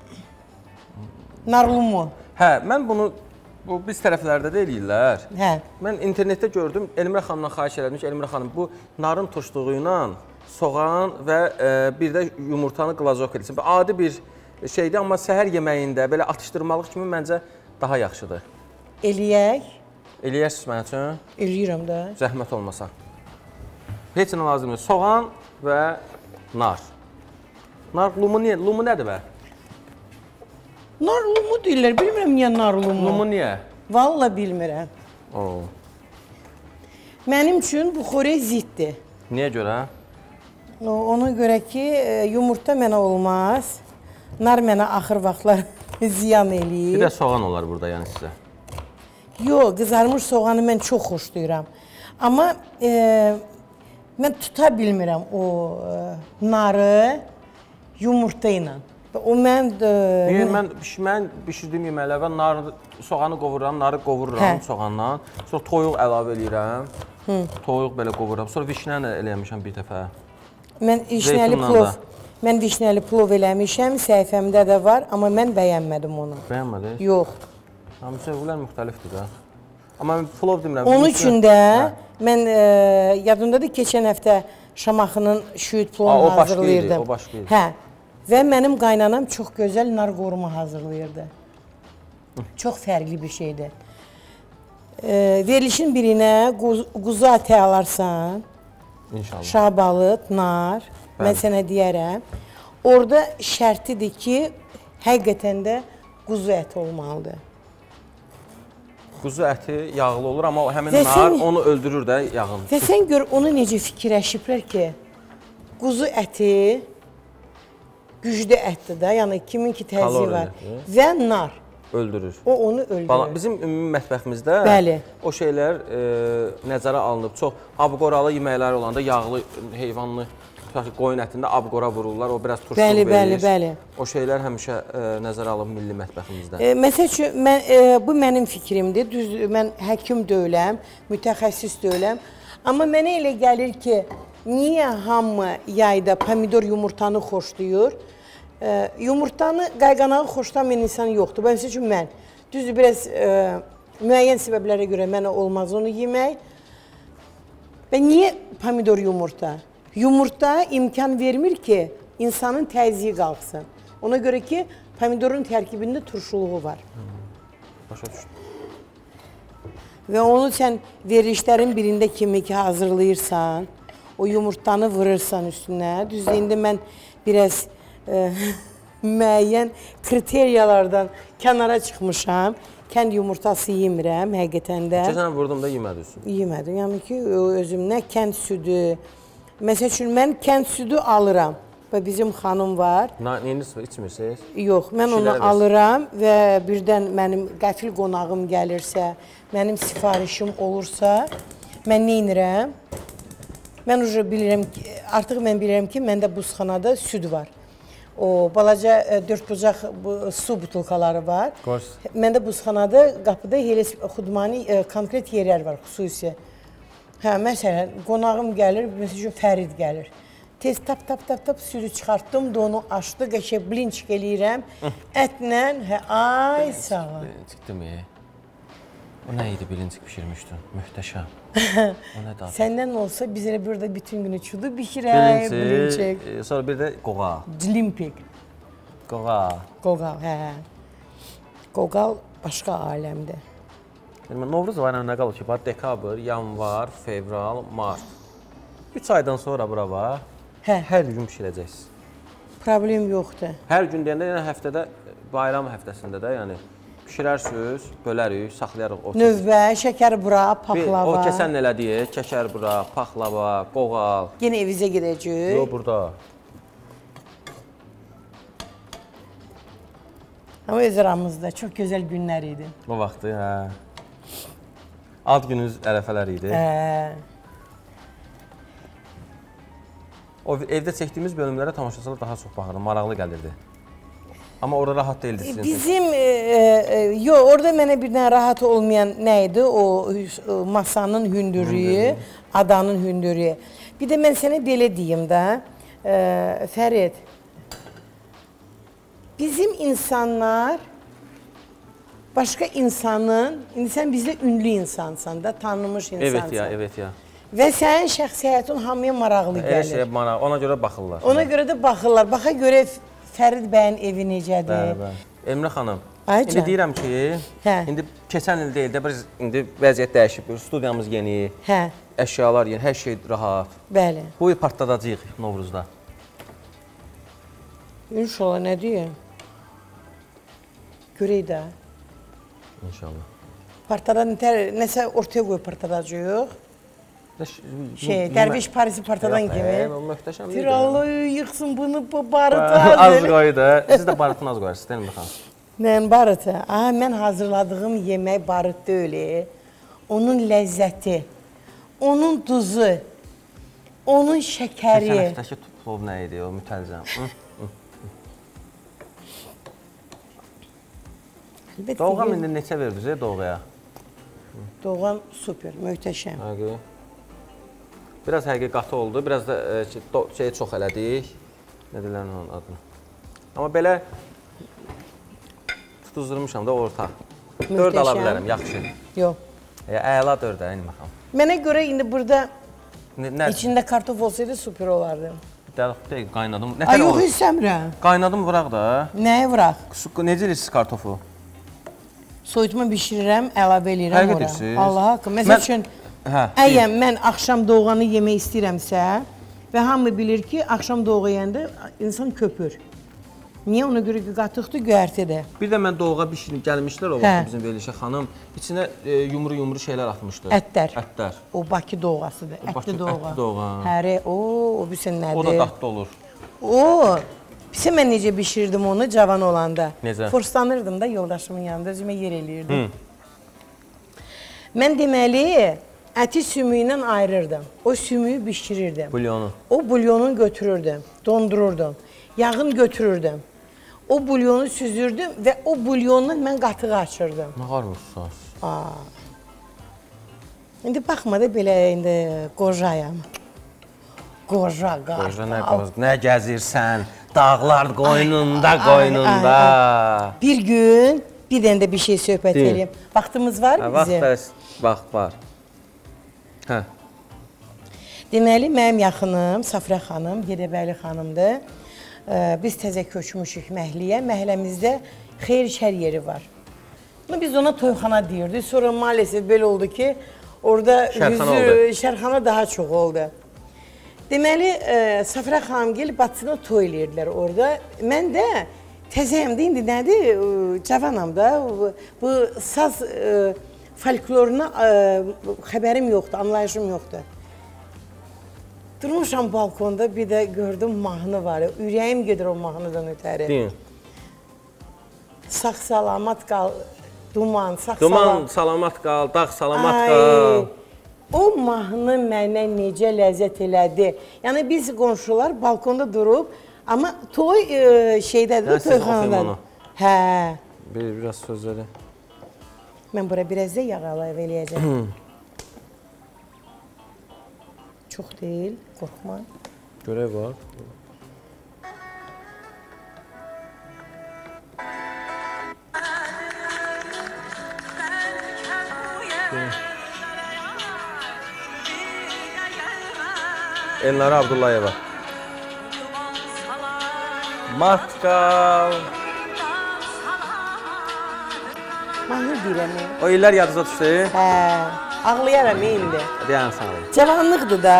narlumu. Hə, mən bunu bu biz tərəflərdə də eləyirlər. Hə. Mən internetdə gördüm, Elmira xanımdan xahiş elədim ki, Elmira xanım bu narın turşluğu ilə soğan və e, bir də yumurtanı qlazok edilsin. Adi bir şeydir, amma səhər yeməyində belə atışdırmalıq kimi məncə daha yaxşıdır. Eləyək. Eləyərsiniz mənim üçün? Eləyirəm də. Zəhmət olmasa. Heç nə lazımdır. Soğan və nar. Nar lumu, niyə? Lumu nədir bə? Nar lumu deyirlər. Bilmirəm niyə nar lumu. Lumu niyə? Vallahi bilmirəm. Oo. Mənim üçün bu xörək ziddir. Niyə görə? Ona görə ki, yumurta mənə olmaz. Nar mənə axır vaxtlar ziyan eləyir. Bir də soğan olar burada yəni sizə. Yox, qızarmış soğanı mən çox xoşlayıram. Amma e, mən tuta bilmirəm o e, narı yumurta ilə. O mən... E, Niyə, mən, mən bişirdiyim yeməklərə nar, soğanı qovururam, narı qovururam hə. Soğandan. Sonra toyuq əlavə eləyirəm. Hı. Toyuq belə qovururam. Sonra vişnəni eləmişəm bir dəfə. Mən vişnəli plov, mən vişnəli plov eləmişəm, səhifəmdə də var, amma mən bəyənmədim onu. Bəyənmədiniz? Yox. Müsəvvələr müxtəlifdir də. Amma mən plov demirəm. Onun üçün də hə. mən e, yadımdadır keçən həftə Şamaxının şüyüd plovunu hazırlayırdım. O başqa idi. Hə. Və mənim qaynanam çox gözəl nar qovurma hazırlayırdı. Çox fərqli bir şeydir. E, verilişin birinə quz, quzu əti alarsan. İnşallah. Şabalıd, nar. Bəli. Mən sənə deyərəm. Orada şərtidir ki, həqiqətən də quzu əti olmalıdır. Quzu əti yağlı olur, amma həmin və nar sən, onu öldürür də yağını. Və sən gör, onu necə fikirləşiblər ki, quzu əti güclü ətdir də, yəni kiminki təzyiqi var. Və nar. Öldürür. O onu öldürür. Bala, bizim ümumi mətbəximizdə bəli. O şeylər e, nəzərə alınıb. Çox abqoralı yeməklər olanda yağlı, heyvanlı, qoyun ətində abqora vururlar, o biraz turşuluq bəli, verir. Bəli, bəli. O şeylər həmişə e, nəzərə alınıb milli mətbəximizdə. E, məsəl üçün, mən, e, bu mənim fikrimdir. Düz, mən həkim deyiləm, mütəxəssis deyiləm. Amma mənə elə gəlir ki, niyə hamı yayda pomidor yumurtanı xoşlayır? E, yumurtanı, qayğanağı xoşlamayan insan yoxdur. Məsəl üçün mən, düzdür, biraz e, müəyyən səbəblərə görə mənə olmaz onu yemək. Və niyə pomidor yumurta? Yumurta imkan vermir ki, insanın təzyiqi qalxsın. Ona görə ki, pomidorun tərkibində turşuluğu var. Başa düşdüm. Və onu sən verilişlərin birində kimi ki, hazırlayırsan, o yumurtanı vurursan üstünə. Düzdür, indi mən biraz e, müəyyən kriteriyalardan kənara çıxmışam. Kənd yumurtası yemirəm, həqiqətən də. Keçən vurdum da yemədiniz. Yemədim, yəni ki, özümlə kənd südü. Məsəl üçün, mən kənd südü alıram və bizim xanım var. Neyiniz içmirsiniz? Yox, mən onu alıram və birdən mənim qəfil qonağım gəlirsə, mənim sifarişim olursa, mən neynirəm? Mən bilirəm ki, artıq mən bilirəm ki, məndə buzxanada süd var. O balaca dörd bucaq su butulkaları var. Qoş. Məndə buzxanada qapıda elə xudmani konkret yerlər var, xüsusi. Hə, məsələn, qonağım gəlir, məsələn, Fərid gəlir. Tez tap, tap, tap, tap, südü çıxartdım da onu açdı, qəşə blinçik eləyirəm. Ətlə, hə, ay, sağ ol. Blinçik deməyə. O nə idi, blinçik pişirmişdin? Mühtəşəm. O nə dadı? Səndən olsa, biz elə burada bütün günü çudu bişirək, blinçik. Sonra bir də qoğal. Limpik. Qoğal. Qoğal, hə. Qoğal başqa aləmdir. Novruz bayramı nə qalır ki, var dekabr, yanvar, fevral, mart. üç aydan sonra bura var, hə. Hər gün pişirəcəksiniz. Problem yoxdur. Hər gün deyəndə, yəni həftədə, bayram həftəsində də, yəni pişirərsiniz, bölərik, saxlayarıq. Növbə, şəkər bura, paxlava. O kəsən elədik, kəkər bura, paxlava, qoğal. Yenə evizə gedəcək. Yox, burada. Amma öz aramızda çox gözəl günlər idi. O vaxtı, hə. Ad gününüz ərəfələr idi. Hə. O evdə çəkdiyimiz bölümlərə tamaşaçılar daha çox baxırdı, maraqlı gəlirdi. Amma orada rahat değildi sizin. Bizim, e, e, yox, orada mənə birdən rahat olmayan nə idi? O, o masanın hündürlüyü, adanın hündürlüyü. Bir də mən sənə belə deyim də, e, Fərid, bizim insanlar başqa insanın, indi sən bizdə ünlü insansan da, tanınmış insansan. Evet ya, evet ya. Və sənin şəxsiyyətin hamıya maraqlı Elə gəlir. şey maraq, ona görə baxırlar. Ona görə də baxırlar. Baxa görə Fərid bəyin evi necədir? Bəli, bəli. Emrə xanım, Ay indi can. deyirəm ki, Hə. indi keçən il deyil də, biz indi vəziyyət dəyişib, studiyamız yeni, Hə, əşyalar yeni, hər şey rahat. bəli. Bu il partladacağıq Novruzda. İnşallah, nə deyim? Görək də. İnşallah. Partadan nəsə ortaya qoyub partadacaq. Şey, Dərviş Parisi partadan kimi. Möhtəşəm. Tiralı yıxsın bunu, bu barıtı Az hazır. qoy da. Siz də barıtını az qoyarsınız, deyil mi xanım? Mən barıtı? Aha, mən hazırladığım yemək barıt deyil. Onun ləzzəti, onun duzu, onun şəkəri. Keçən həftəki plov nə idi, o mütəzzəm. Doğan indi neçə verdiniz Doğaya? Doğan super, möhtəşəm. Həqiqi. Biraz həqiqi qatı oldu, biraz da şeyi çox elədik. Nə deyirlər onun adını. Amma belə tutuzdurmuşam da orta. dörd ala bilərəm, yaxşı. Yox. Əla dörd də, indi baxam. Mənə görə indi burada Nə? içində kartof olsaydı super olardı. Dəqiq, qaynadım. Ay, yox, istəmirəm. Qaynadım, vıraq da. Nəyə vıraq? Necə edirsiniz kartofu? Soyutma bişirirəm, əlavə eləyirəm ora. Həqiq edirsiniz? Allah haqqı. Məsəl üçün, əgər mən axşam doğanı yemək istəyirəmsə və hamı bilir ki, axşam doğu yeyəndə insan köpür. Niyə? Ona görə ki, qatıqdır, göyərtədə. Bir də mən doğuğa bişirib gəlmişlər o vaxt bizim Verilişə xanım. İçinə yumru-yumru şeylər atmışdı. Ətlər. Ətlər. O Bakı doğasıdır, ətli doğğa. Ətli doğğa. Həri, o, o bilsin nədir? O da dadlı olur. O, bilsin mən necə bişirdim onu cavan olanda. Necə? Forslanırdım da yoldaşımın yanında, özümə yer eləyirdim. Mən deməli, əti sümüyündən ayırırdım. O sümüyü bişirirdim. Bulyonu. O bulyonu götürürdüm, dondururdum. Yağını götürürdüm. O bulyonu süzürdüm və o bulyondan mən qatığı açırdım. Nə qarmısınız? İndi baxma da belə, indi qojayam. Qoja, qar. Qoja nə qoz, nə gəzirsən? Dağlar qoynunda, qoynunda. Bir gün, bir dənə də bir şey söhbət edeyim. Vaxtımız var mı bizim? Vaxt, vaxt var. Hə. Deməli, mənim yaxınım, Safirə xanım, Gedəbəyli xanımdır. Biz təzə köçmüşük məhliyə. Məhləmizdə xeyir-şər yeri var. Biz ona toyxana deyirdik. Sonra maalesef belə oldu ki, orada şərxana daha çox oldu. Deməli, Safirə xanım gəlib Batısına toy eləyirdilər orada. Mən də təzəyəm də, indi nədir, cavanam da. Bu saz folkloruna xəbərim yoxdur, anlayışım yoxdur. Durmuşam balkonda, bir də gördüm mahnı var. Ürəyim gedir o mahnıdan ötəri. Deyin. Sağ salamat qal, duman, sağ salamat. Duman salamat qal, dağ salamat qal. O mahnı mənə necə ləzzət elədi. Yəni biz qonşular balkonda durub, amma toy şeydədir, toyxanadadır. Hə. Biraz sözləri. Mən bura biraz da yağ əlavə eləyəcəm. Çox deyil, qorxma. Görək var. Elnara Abdullayeva. Matkal. Mahnı deyirəm. O illər yadınıza düşdü? Hə, ağlayaram indi. Deyən sağ olun. Cavanlıqdır da.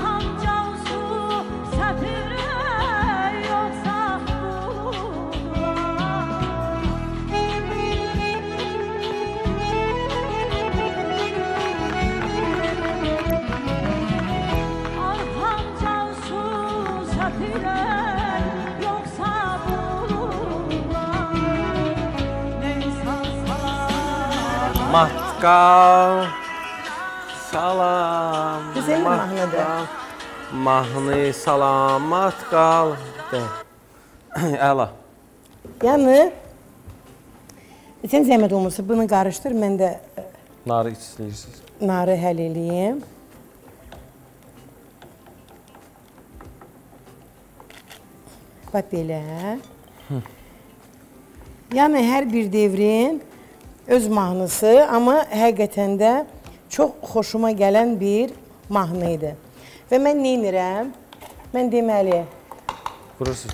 Matkal, salam. Güzel mahnıdır. Mahnı, salamat qal. Əla. Yəni, sən zəhmət olmasa bunu qarışdır, mən də narı istəyirsiniz. Narı həll eləyim. Bax belə. Yəni, hər bir devrin öz mahnısı, amma həqiqətən də çox xoşuma gələn bir mahnı idi. Və mən neynirəm? Mən deməli... Vurursun.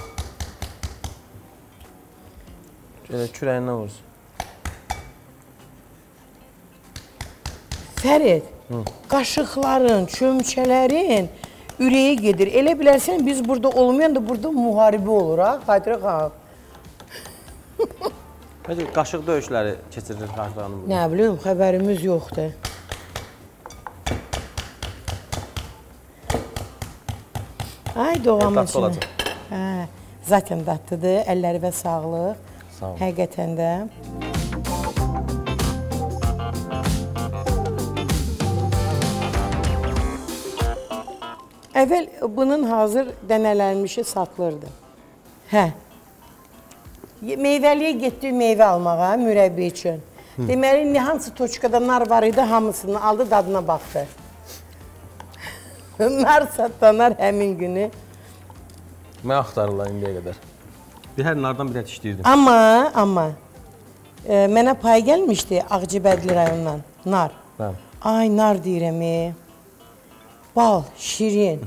Elə kürəyindən vurursun. Fərid, qaşıqların, çömçələrin ürəyi gedir. Elə bilərsən, biz burada olmayan da burada müharibə olur, ha? Xatirə xalq. Bəlkə qaşıq döyüşləri keçirilir xalqlarının burada. Nə bilim, xəbərimiz yoxdur. Ay, doğamın üçün. Hə, zaten dadlıdır, əlləri və sağlıq. Sağ olun. Həqiqətən də. Əvvəl bunun hazır dənələnmişi satılırdı. Hə. Meyvəliyə getdik meyvə almağa, mürəbbi üçün. Deməli, hansı toçkada nar var idi, hamısını aldı, dadına baxdı. Nar satanar həmin günü. Mən axtarırlar indiyə qədər. Bir hər nardan bir ət işləyirdim. Amma, amma, e, mənə pay gəlmişdi Ağcibədli rayonundan, nar. Bəli. Ay, nar deyirəm, e. Bal, şirin.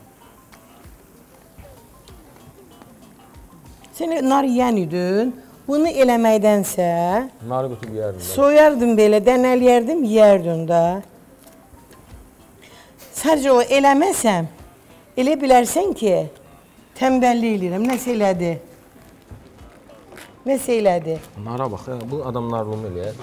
Sən nar yiyən idin, bunu eləməkdənsə... Narı götürüb yiyərdim. Soyardım belə, dənəliyərdim, yiyərdin də. Sadəcə o eləməsəm, elə bilərsən ki, təmbəlli eləyirəm, nəsə elədi. Nəsə elədi. Nara bax, ya, bu adam narlığımı eləyər.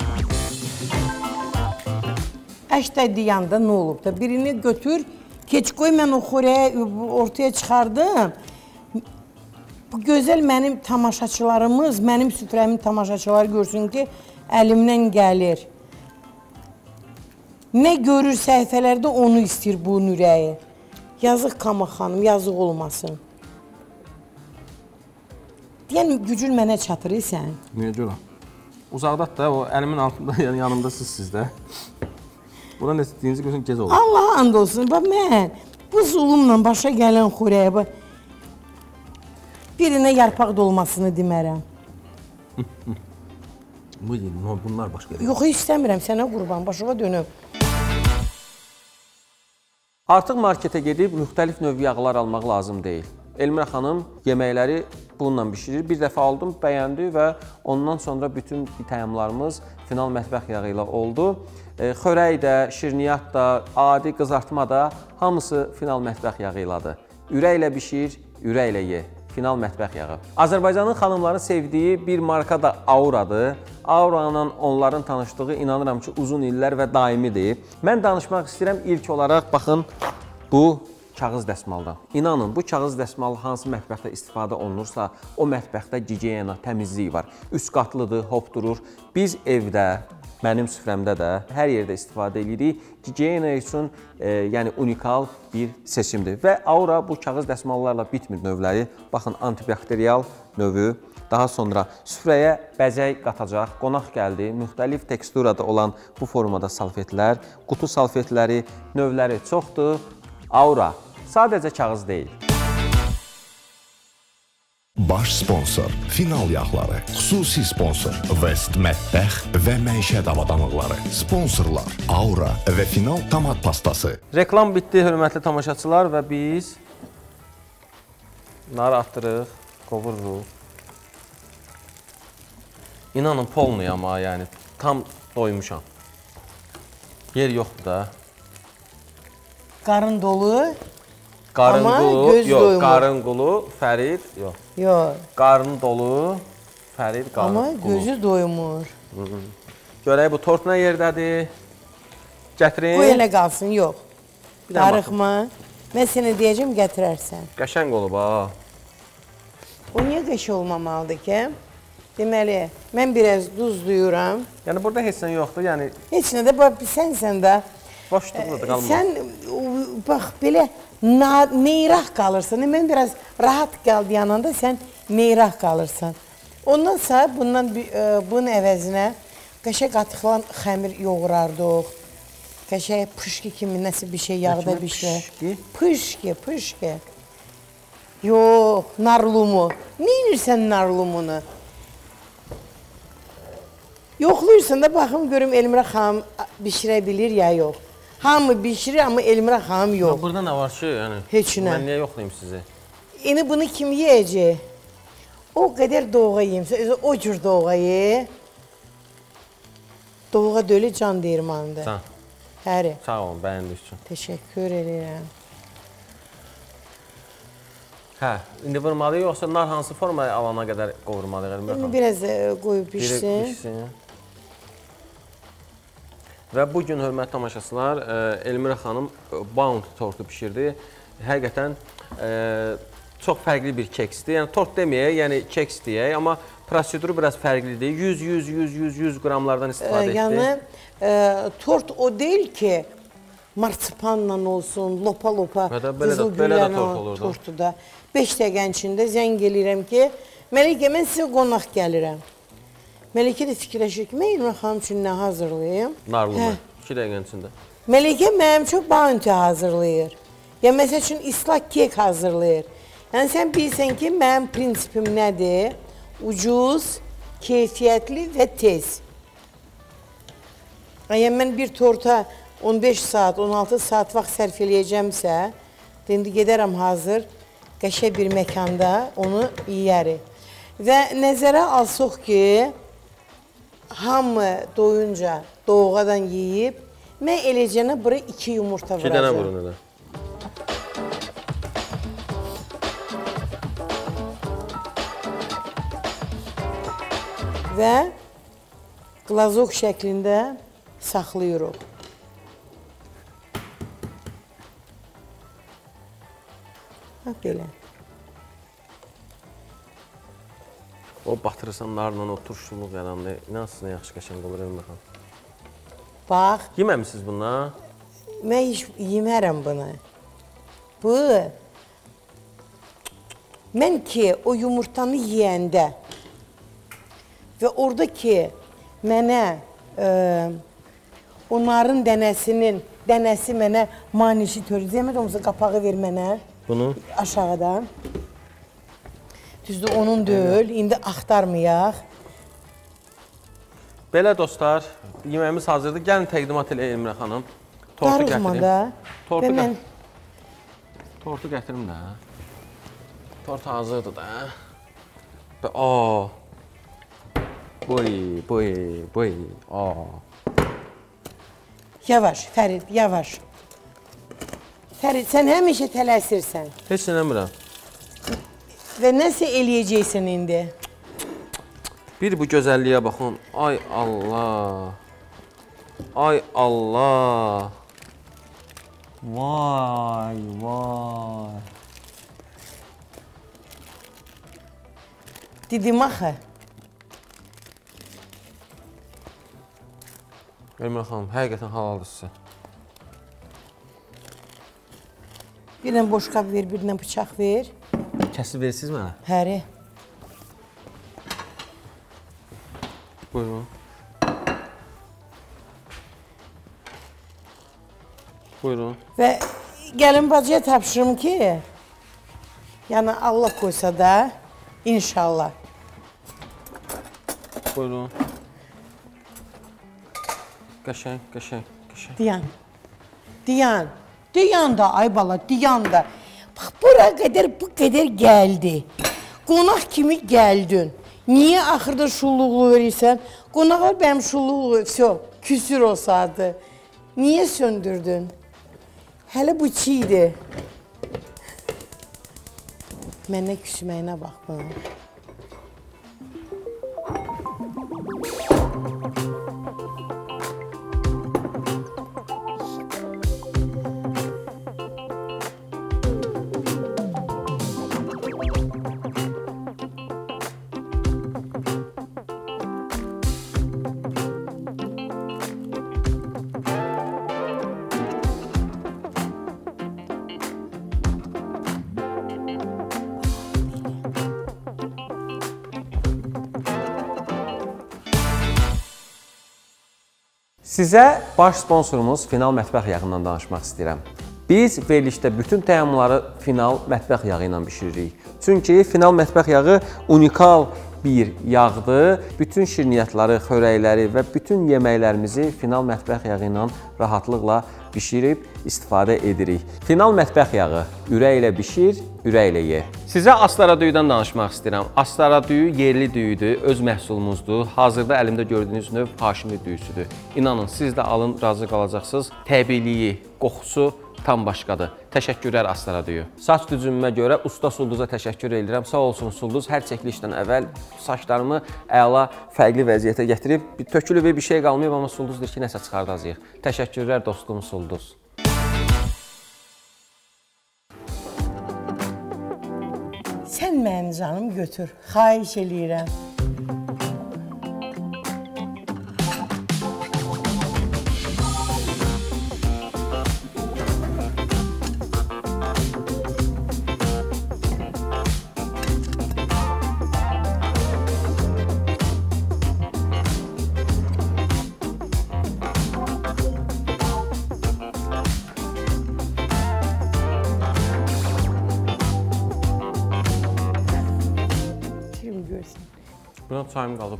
Əşdə deyəndə nə olub da, birini götür, keç qoy, mən o xörəyə ortaya çıxardım. Bu gözəl mənim tamaşaçılarımız, mənim süfrəmin tamaşaçıları görsün ki, əlimdən gəlir. Nə görür səhifələrdə onu istəyir bu ürəyi. Yazıq Kama xanım, yazıq olmasın. Deyən gücün mənə çatır sən. Niyə görə? Uzaqdat da, o əlimin altında, yəni yanımdasınız siz də. Buna nə istədiyinizi görsən gec olur. Allah and olsun, bax mən bu zulumla başa gələn xörəyə bax. Birinə yarpaq dolmasını demərəm. Bunlar başqa deyil. Yox, istəmirəm, sənə qurban, başıma dönüm. Artıq marketə gedib müxtəlif növ yağlar almaq lazım deyil. Elmira xanım yeməkləri bununla bişirir. Bir dəfə aldım, bəyəndi və ondan sonra bütün təyamlarımız final mətbəx yağı ilə oldu. Xörək də, şirniyyat da, adi qızartma da hamısı final mətbəx yağı ilədir. Ürəklə bişir, ürəklə ye. Final mətbəx yağı. Azərbaycanın xanımların sevdiyi bir marka da Auradır. Aura'nın onların tanışdığı inanıram ki, uzun illər və daimidir. Mən danışmaq istəyirəm ilk olaraq, baxın, bu kağız dəsmaldan. İnanın, bu kağız dəsmalı hansı mətbəxdə istifadə olunursa, o mətbəxdə gigiyena, təmizlik var. Üç qatlıdır, hop durur. Biz evdə, mənim süfrəmdə də hər yerdə istifadə edirik. Gigiyena üçün e, yəni unikal bir seçimdir. Və Aura bu kağız dəsmallarla bitmir növləri. Baxın, antibakteriyal növü. Daha sonra süfrəyə bəzək qatacaq, qonaq gəldi. Müxtəlif teksturada olan bu formada salfetlər, qutu salfetləri, növləri çoxdur. Aura sadəcə kağız deyil. Baş sponsor, final yağları, xüsusi sponsor, West Mətbəx və məişət avadanlıqları, sponsorlar, Aura və final tomat pastası. Reklam bitdi, hörmətli tamaşaçılar və biz nar atdırıq, qovururuq. İnanın, polnuyam ha, yəni tam doymuşam. Yer yoxdur da. Qarın dolu. Qarın Amma qulu, göz yox, doyumur. qarın qulu, Fərid, yox. Yox. Qarın dolu, Fərid, qarın Amma qulu. gözü doymur. Görək, bu tort nə yerdədir? Gətirin. Bu elə qalsın, yox. Bir dənə Darıxma. Mən sənə deyəcəm, gətirərsən. Qəşəng olub, ha. O niyə qəşəng olmamalıdır ki? Deməli, mən biraz duz duyuram. Yəni, burada heç sən yoxdur, yəni... Heç nə də, bax, sənsən də. Boşluqda da qalmaz. Sən, bax, belə meyrah qalırsan. Mən biraz rahat qaldı yanında, sən meyrah qalırsan. Ondan sonra bundan, bunun əvəzinə qəşəng qatıqlan xəmir yoğurardıq. Qəşəng pışki kimi nəsə bir şey yağda bişir. Pışki, pışki. Yox, narlumu. Nə edirsən narlumunu? Yoxluyursan da baxım görüm Elmira xanım bişirə bilir ya yox. Hamı bişirir amma Elmira xanım yox. Burada nə var ki, yəni? Heç nə. Mən niyə yoxlayım sizi? İndi bunu kim yiyəcək? O qədər doğğa yiyim. O cür doğğa ye. Doğğa dölü can deyirmandır. Can. Həri. Sağ olun, bəyəndiyiniz üçün. Təşəkkür edirəm. Hə, indi vurmalıyıq, yoxsa nar hansı formaya alana qədər qovurmalıyıq? İndi biraz qoyub pişsin. pişsin. Və bugün, hörmətli tamaşaçılar, Elmira xanım bounty tortu pişirdi. Həqiqətən çox fərqli bir keksdir. Yəni tort deməyək, yəni keks deyək, amma proseduru biraz fərqlidir. yüz, yüz, yüz, yüz, yüz qramlardan istifadə etdi. Yəni tort o deyil ki, marsipanla olsun, lopa-lopa, qızıl güllərlə tortu da. beş dəqiqənin içində zəng eləyirəm ki, Məlikə, mən sizə qonaq gəlirəm. Məlikə də fikirləşir ki, mən Elmira xanım üçün nə hazırlayayım? Narlı mı? iki dəqiqənin içində. Məlikə mənim üçün bounty hazırlayır. Ya məsəl üçün ıslaq kek hazırlayır. Yəni sən bilirsən ki, mənim prinsipim nədir? Ucuz, keyfiyyətli və tez. Yəni mən bir torta on beş saat, on altı saat vaxt sərf eləyəcəmsə, indi gedərəm hazır, qəşəng bir məkanda onu yiyərik. Və nəzərə alsaq ki, hamı doyunca doğğadan yeyib, mən eləcənə bura iki yumurta vuracam. İki dənə vurun elə. Və qlazok şəklində saxlayırıq. Bax, belə. O batırırsan narla, o turşuluq yarandı. İnansın, yaxşı qəşəng olur Elmira xanım. Bax. Yeməmisiniz bundan? Mən heç yemərəm bunu. Bu, mən ki, o yumurtanı yiyəndə və orada ki, mənə e, o narın dənəsinin, dənəsi mənə manişi törəcək, olmasa qapağı ver mənə. Bunu? Aşağıdan. Düzdür, onun deyil, indi axtarmayaq. Belə dostlar, yeməyimiz hazırdır. Gəlin təqdimat elə Elmira xanım. Tortu Darıqma da. Tortu, Və mən... Tortu gətirim də. Tort hazırdır da. Aa. Boy, boy, boy. Aa. Yavaş, Fərid, yavaş. Fərid, sən həmişə tələsirsən. Heç eləmirəm. Və nəsə eləyəcəksən indi? Bir bu gözəlliyə baxın. Ay Allah. Ay Allah. Vay, vay. Dedim axı. Elmira xanım, həqiqətən halaldır sizə. Bir dənə boşqab ver, bir dənə bıçaq ver. Kəsib verirsiniz mənə? Həri. Buyurun. Buyurun. Və gəlin bacıya tapşırım ki, yəni Allah qoysa da, inşallah. Buyurun. Qəşəng, qəşəng, qəşəng. Diyan. Diyan. Diyan da, ay bala, diyan da. Bax, bura qədər, bu qədər gəldi. Qonaq kimi gəldin. Niyə axırda şulluğu verirsən? Qonaqlar bənim şulluğu, всё, küsür olsaydı. Niyə söndürdün? Hələ bu çiğdir. Mənə küsməyinə bax bana. Sizə baş sponsorumuz Final Mətbəx Yağından danışmaq istəyirəm. Biz verilişdə bütün təyyarları Final Mətbəx Yağı ilə bişiririk. Çünki Final Mətbəx Yağı unikal bir yağdır. Bütün şirniyyatları, xörəkləri və bütün yeməklərimizi final mətbəx yağı ilə rahatlıqla bişirib istifadə edirik. Final mətbəx yağı ürəklə bişir, ürəklə ye. Sizə Astara düyüdən danışmaq istəyirəm. Astara düyü yerli düyüdür, öz məhsulumuzdur. Hazırda əlimdə gördüyünüz növ Haşimi düyüsüdür. İnanın, siz də alın, razı qalacaqsınız. Təbiiliyi, qoxusu tam başqadır. Təşəkkürlər Astara düyü. Saç düzümümə görə usta Sulduza təşəkkür edirəm. Sağ olsun Sulduz, hər çəkilişdən əvvəl saçlarımı əla, fərqli vəziyyətə gətirib, tökülüb bir şey qalmayıb, amma Sulduz deyir ki, nəsə çıxardacağıq. Təşəkkürlər dostum Sulduz. Sən mənim canım götür, xahiş eləyirəm. Buna çayım qalıb.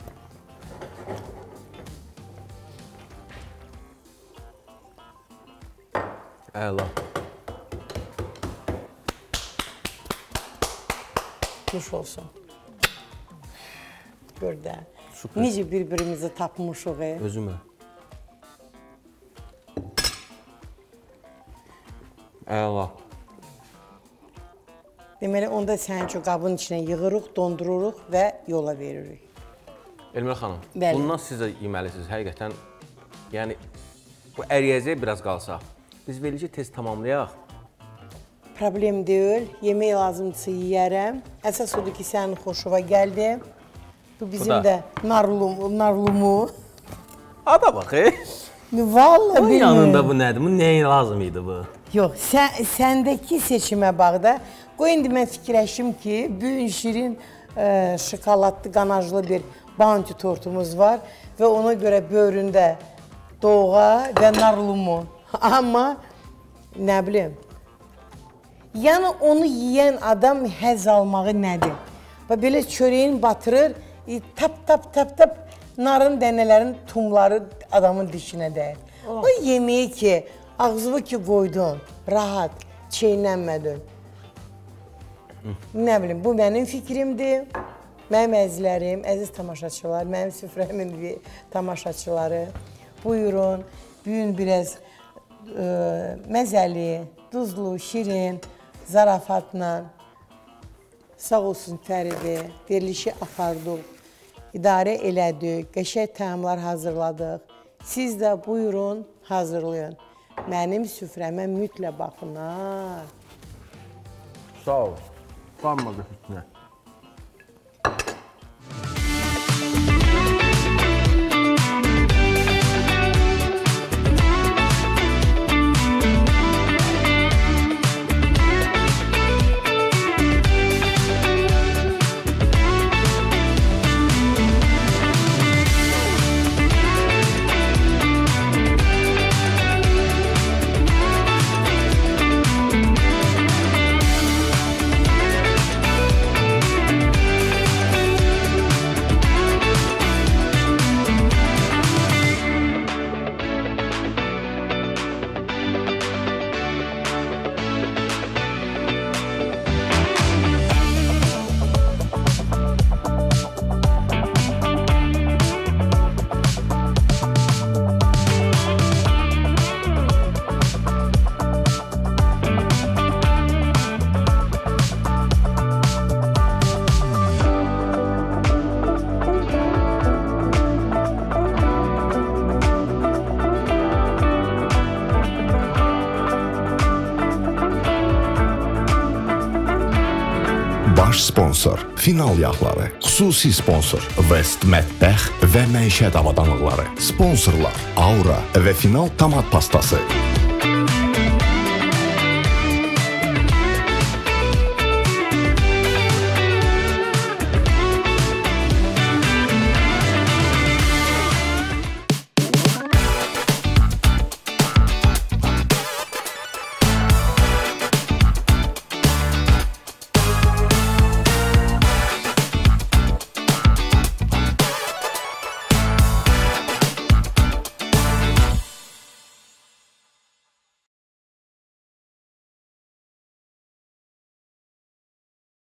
Əla. Nuş olsun. Gör də. Necə bir-birimizi tapmışıq. Özümə. Əla. Deməli, onda sənin üçün qabın içinə yığırıq, dondururuq və yola veririk. Elmira xanım, Bəli. bundan siz də yeməlisiniz. Həqiqətən, yəni, bu əriyəzəyə biraz qalsa, biz verici tez tamamlayaq. Problem deyil, yemək lazımdırsa yiyərəm. Əsas odur ki, sənin xoşuva gəldi. Bu bizim Bu də narlum, narlumu. Ada bax, e? Vallahi Bunun bilmiyorum. yanında bu nədir? Bu nəyə lazım idi bu? Yox, sən, səndəki seçimə bağda. Qoy, indi mən fikirləşim ki, bu gün şirin e, şokoladlı, qanajlı bir bounty tortumuz var və ona görə böğründə doğğa və narlumu. Amma, nə bilim, yəni onu yiyən adam həzz almağı nədir? Və belə çörəyin batırır, e, tap, tap, tap, tap, narın dənələrin tumları adamın dişinə dəyir. O yeməyi ki, ağzını ki qoydun, rahat, çeynənmədin. Nə bilim, bu mənim fikrimdir. Mənim əzizlərim, əziz tamaşaçılar, mənim süfrəmin tamaşaçıları. Buyurun, bu gün biraz e, məzəli, duzlu, şirin, zarafatla, sağ olsun Fəridi, verilişi apardıq, idarə elədik, qəşəng təamlar hazırladıq. Siz də buyurun, hazırlayın. Mənim süfrəmə mütləq baxın, ha. Sağ ol. Qalmadı üstünə. Baş sponsor Final Yağları, xüsusi sponsor West Mətbəx və Məişət Avadanlıqları, sponsorlar Aura və Final Tomat Pastası.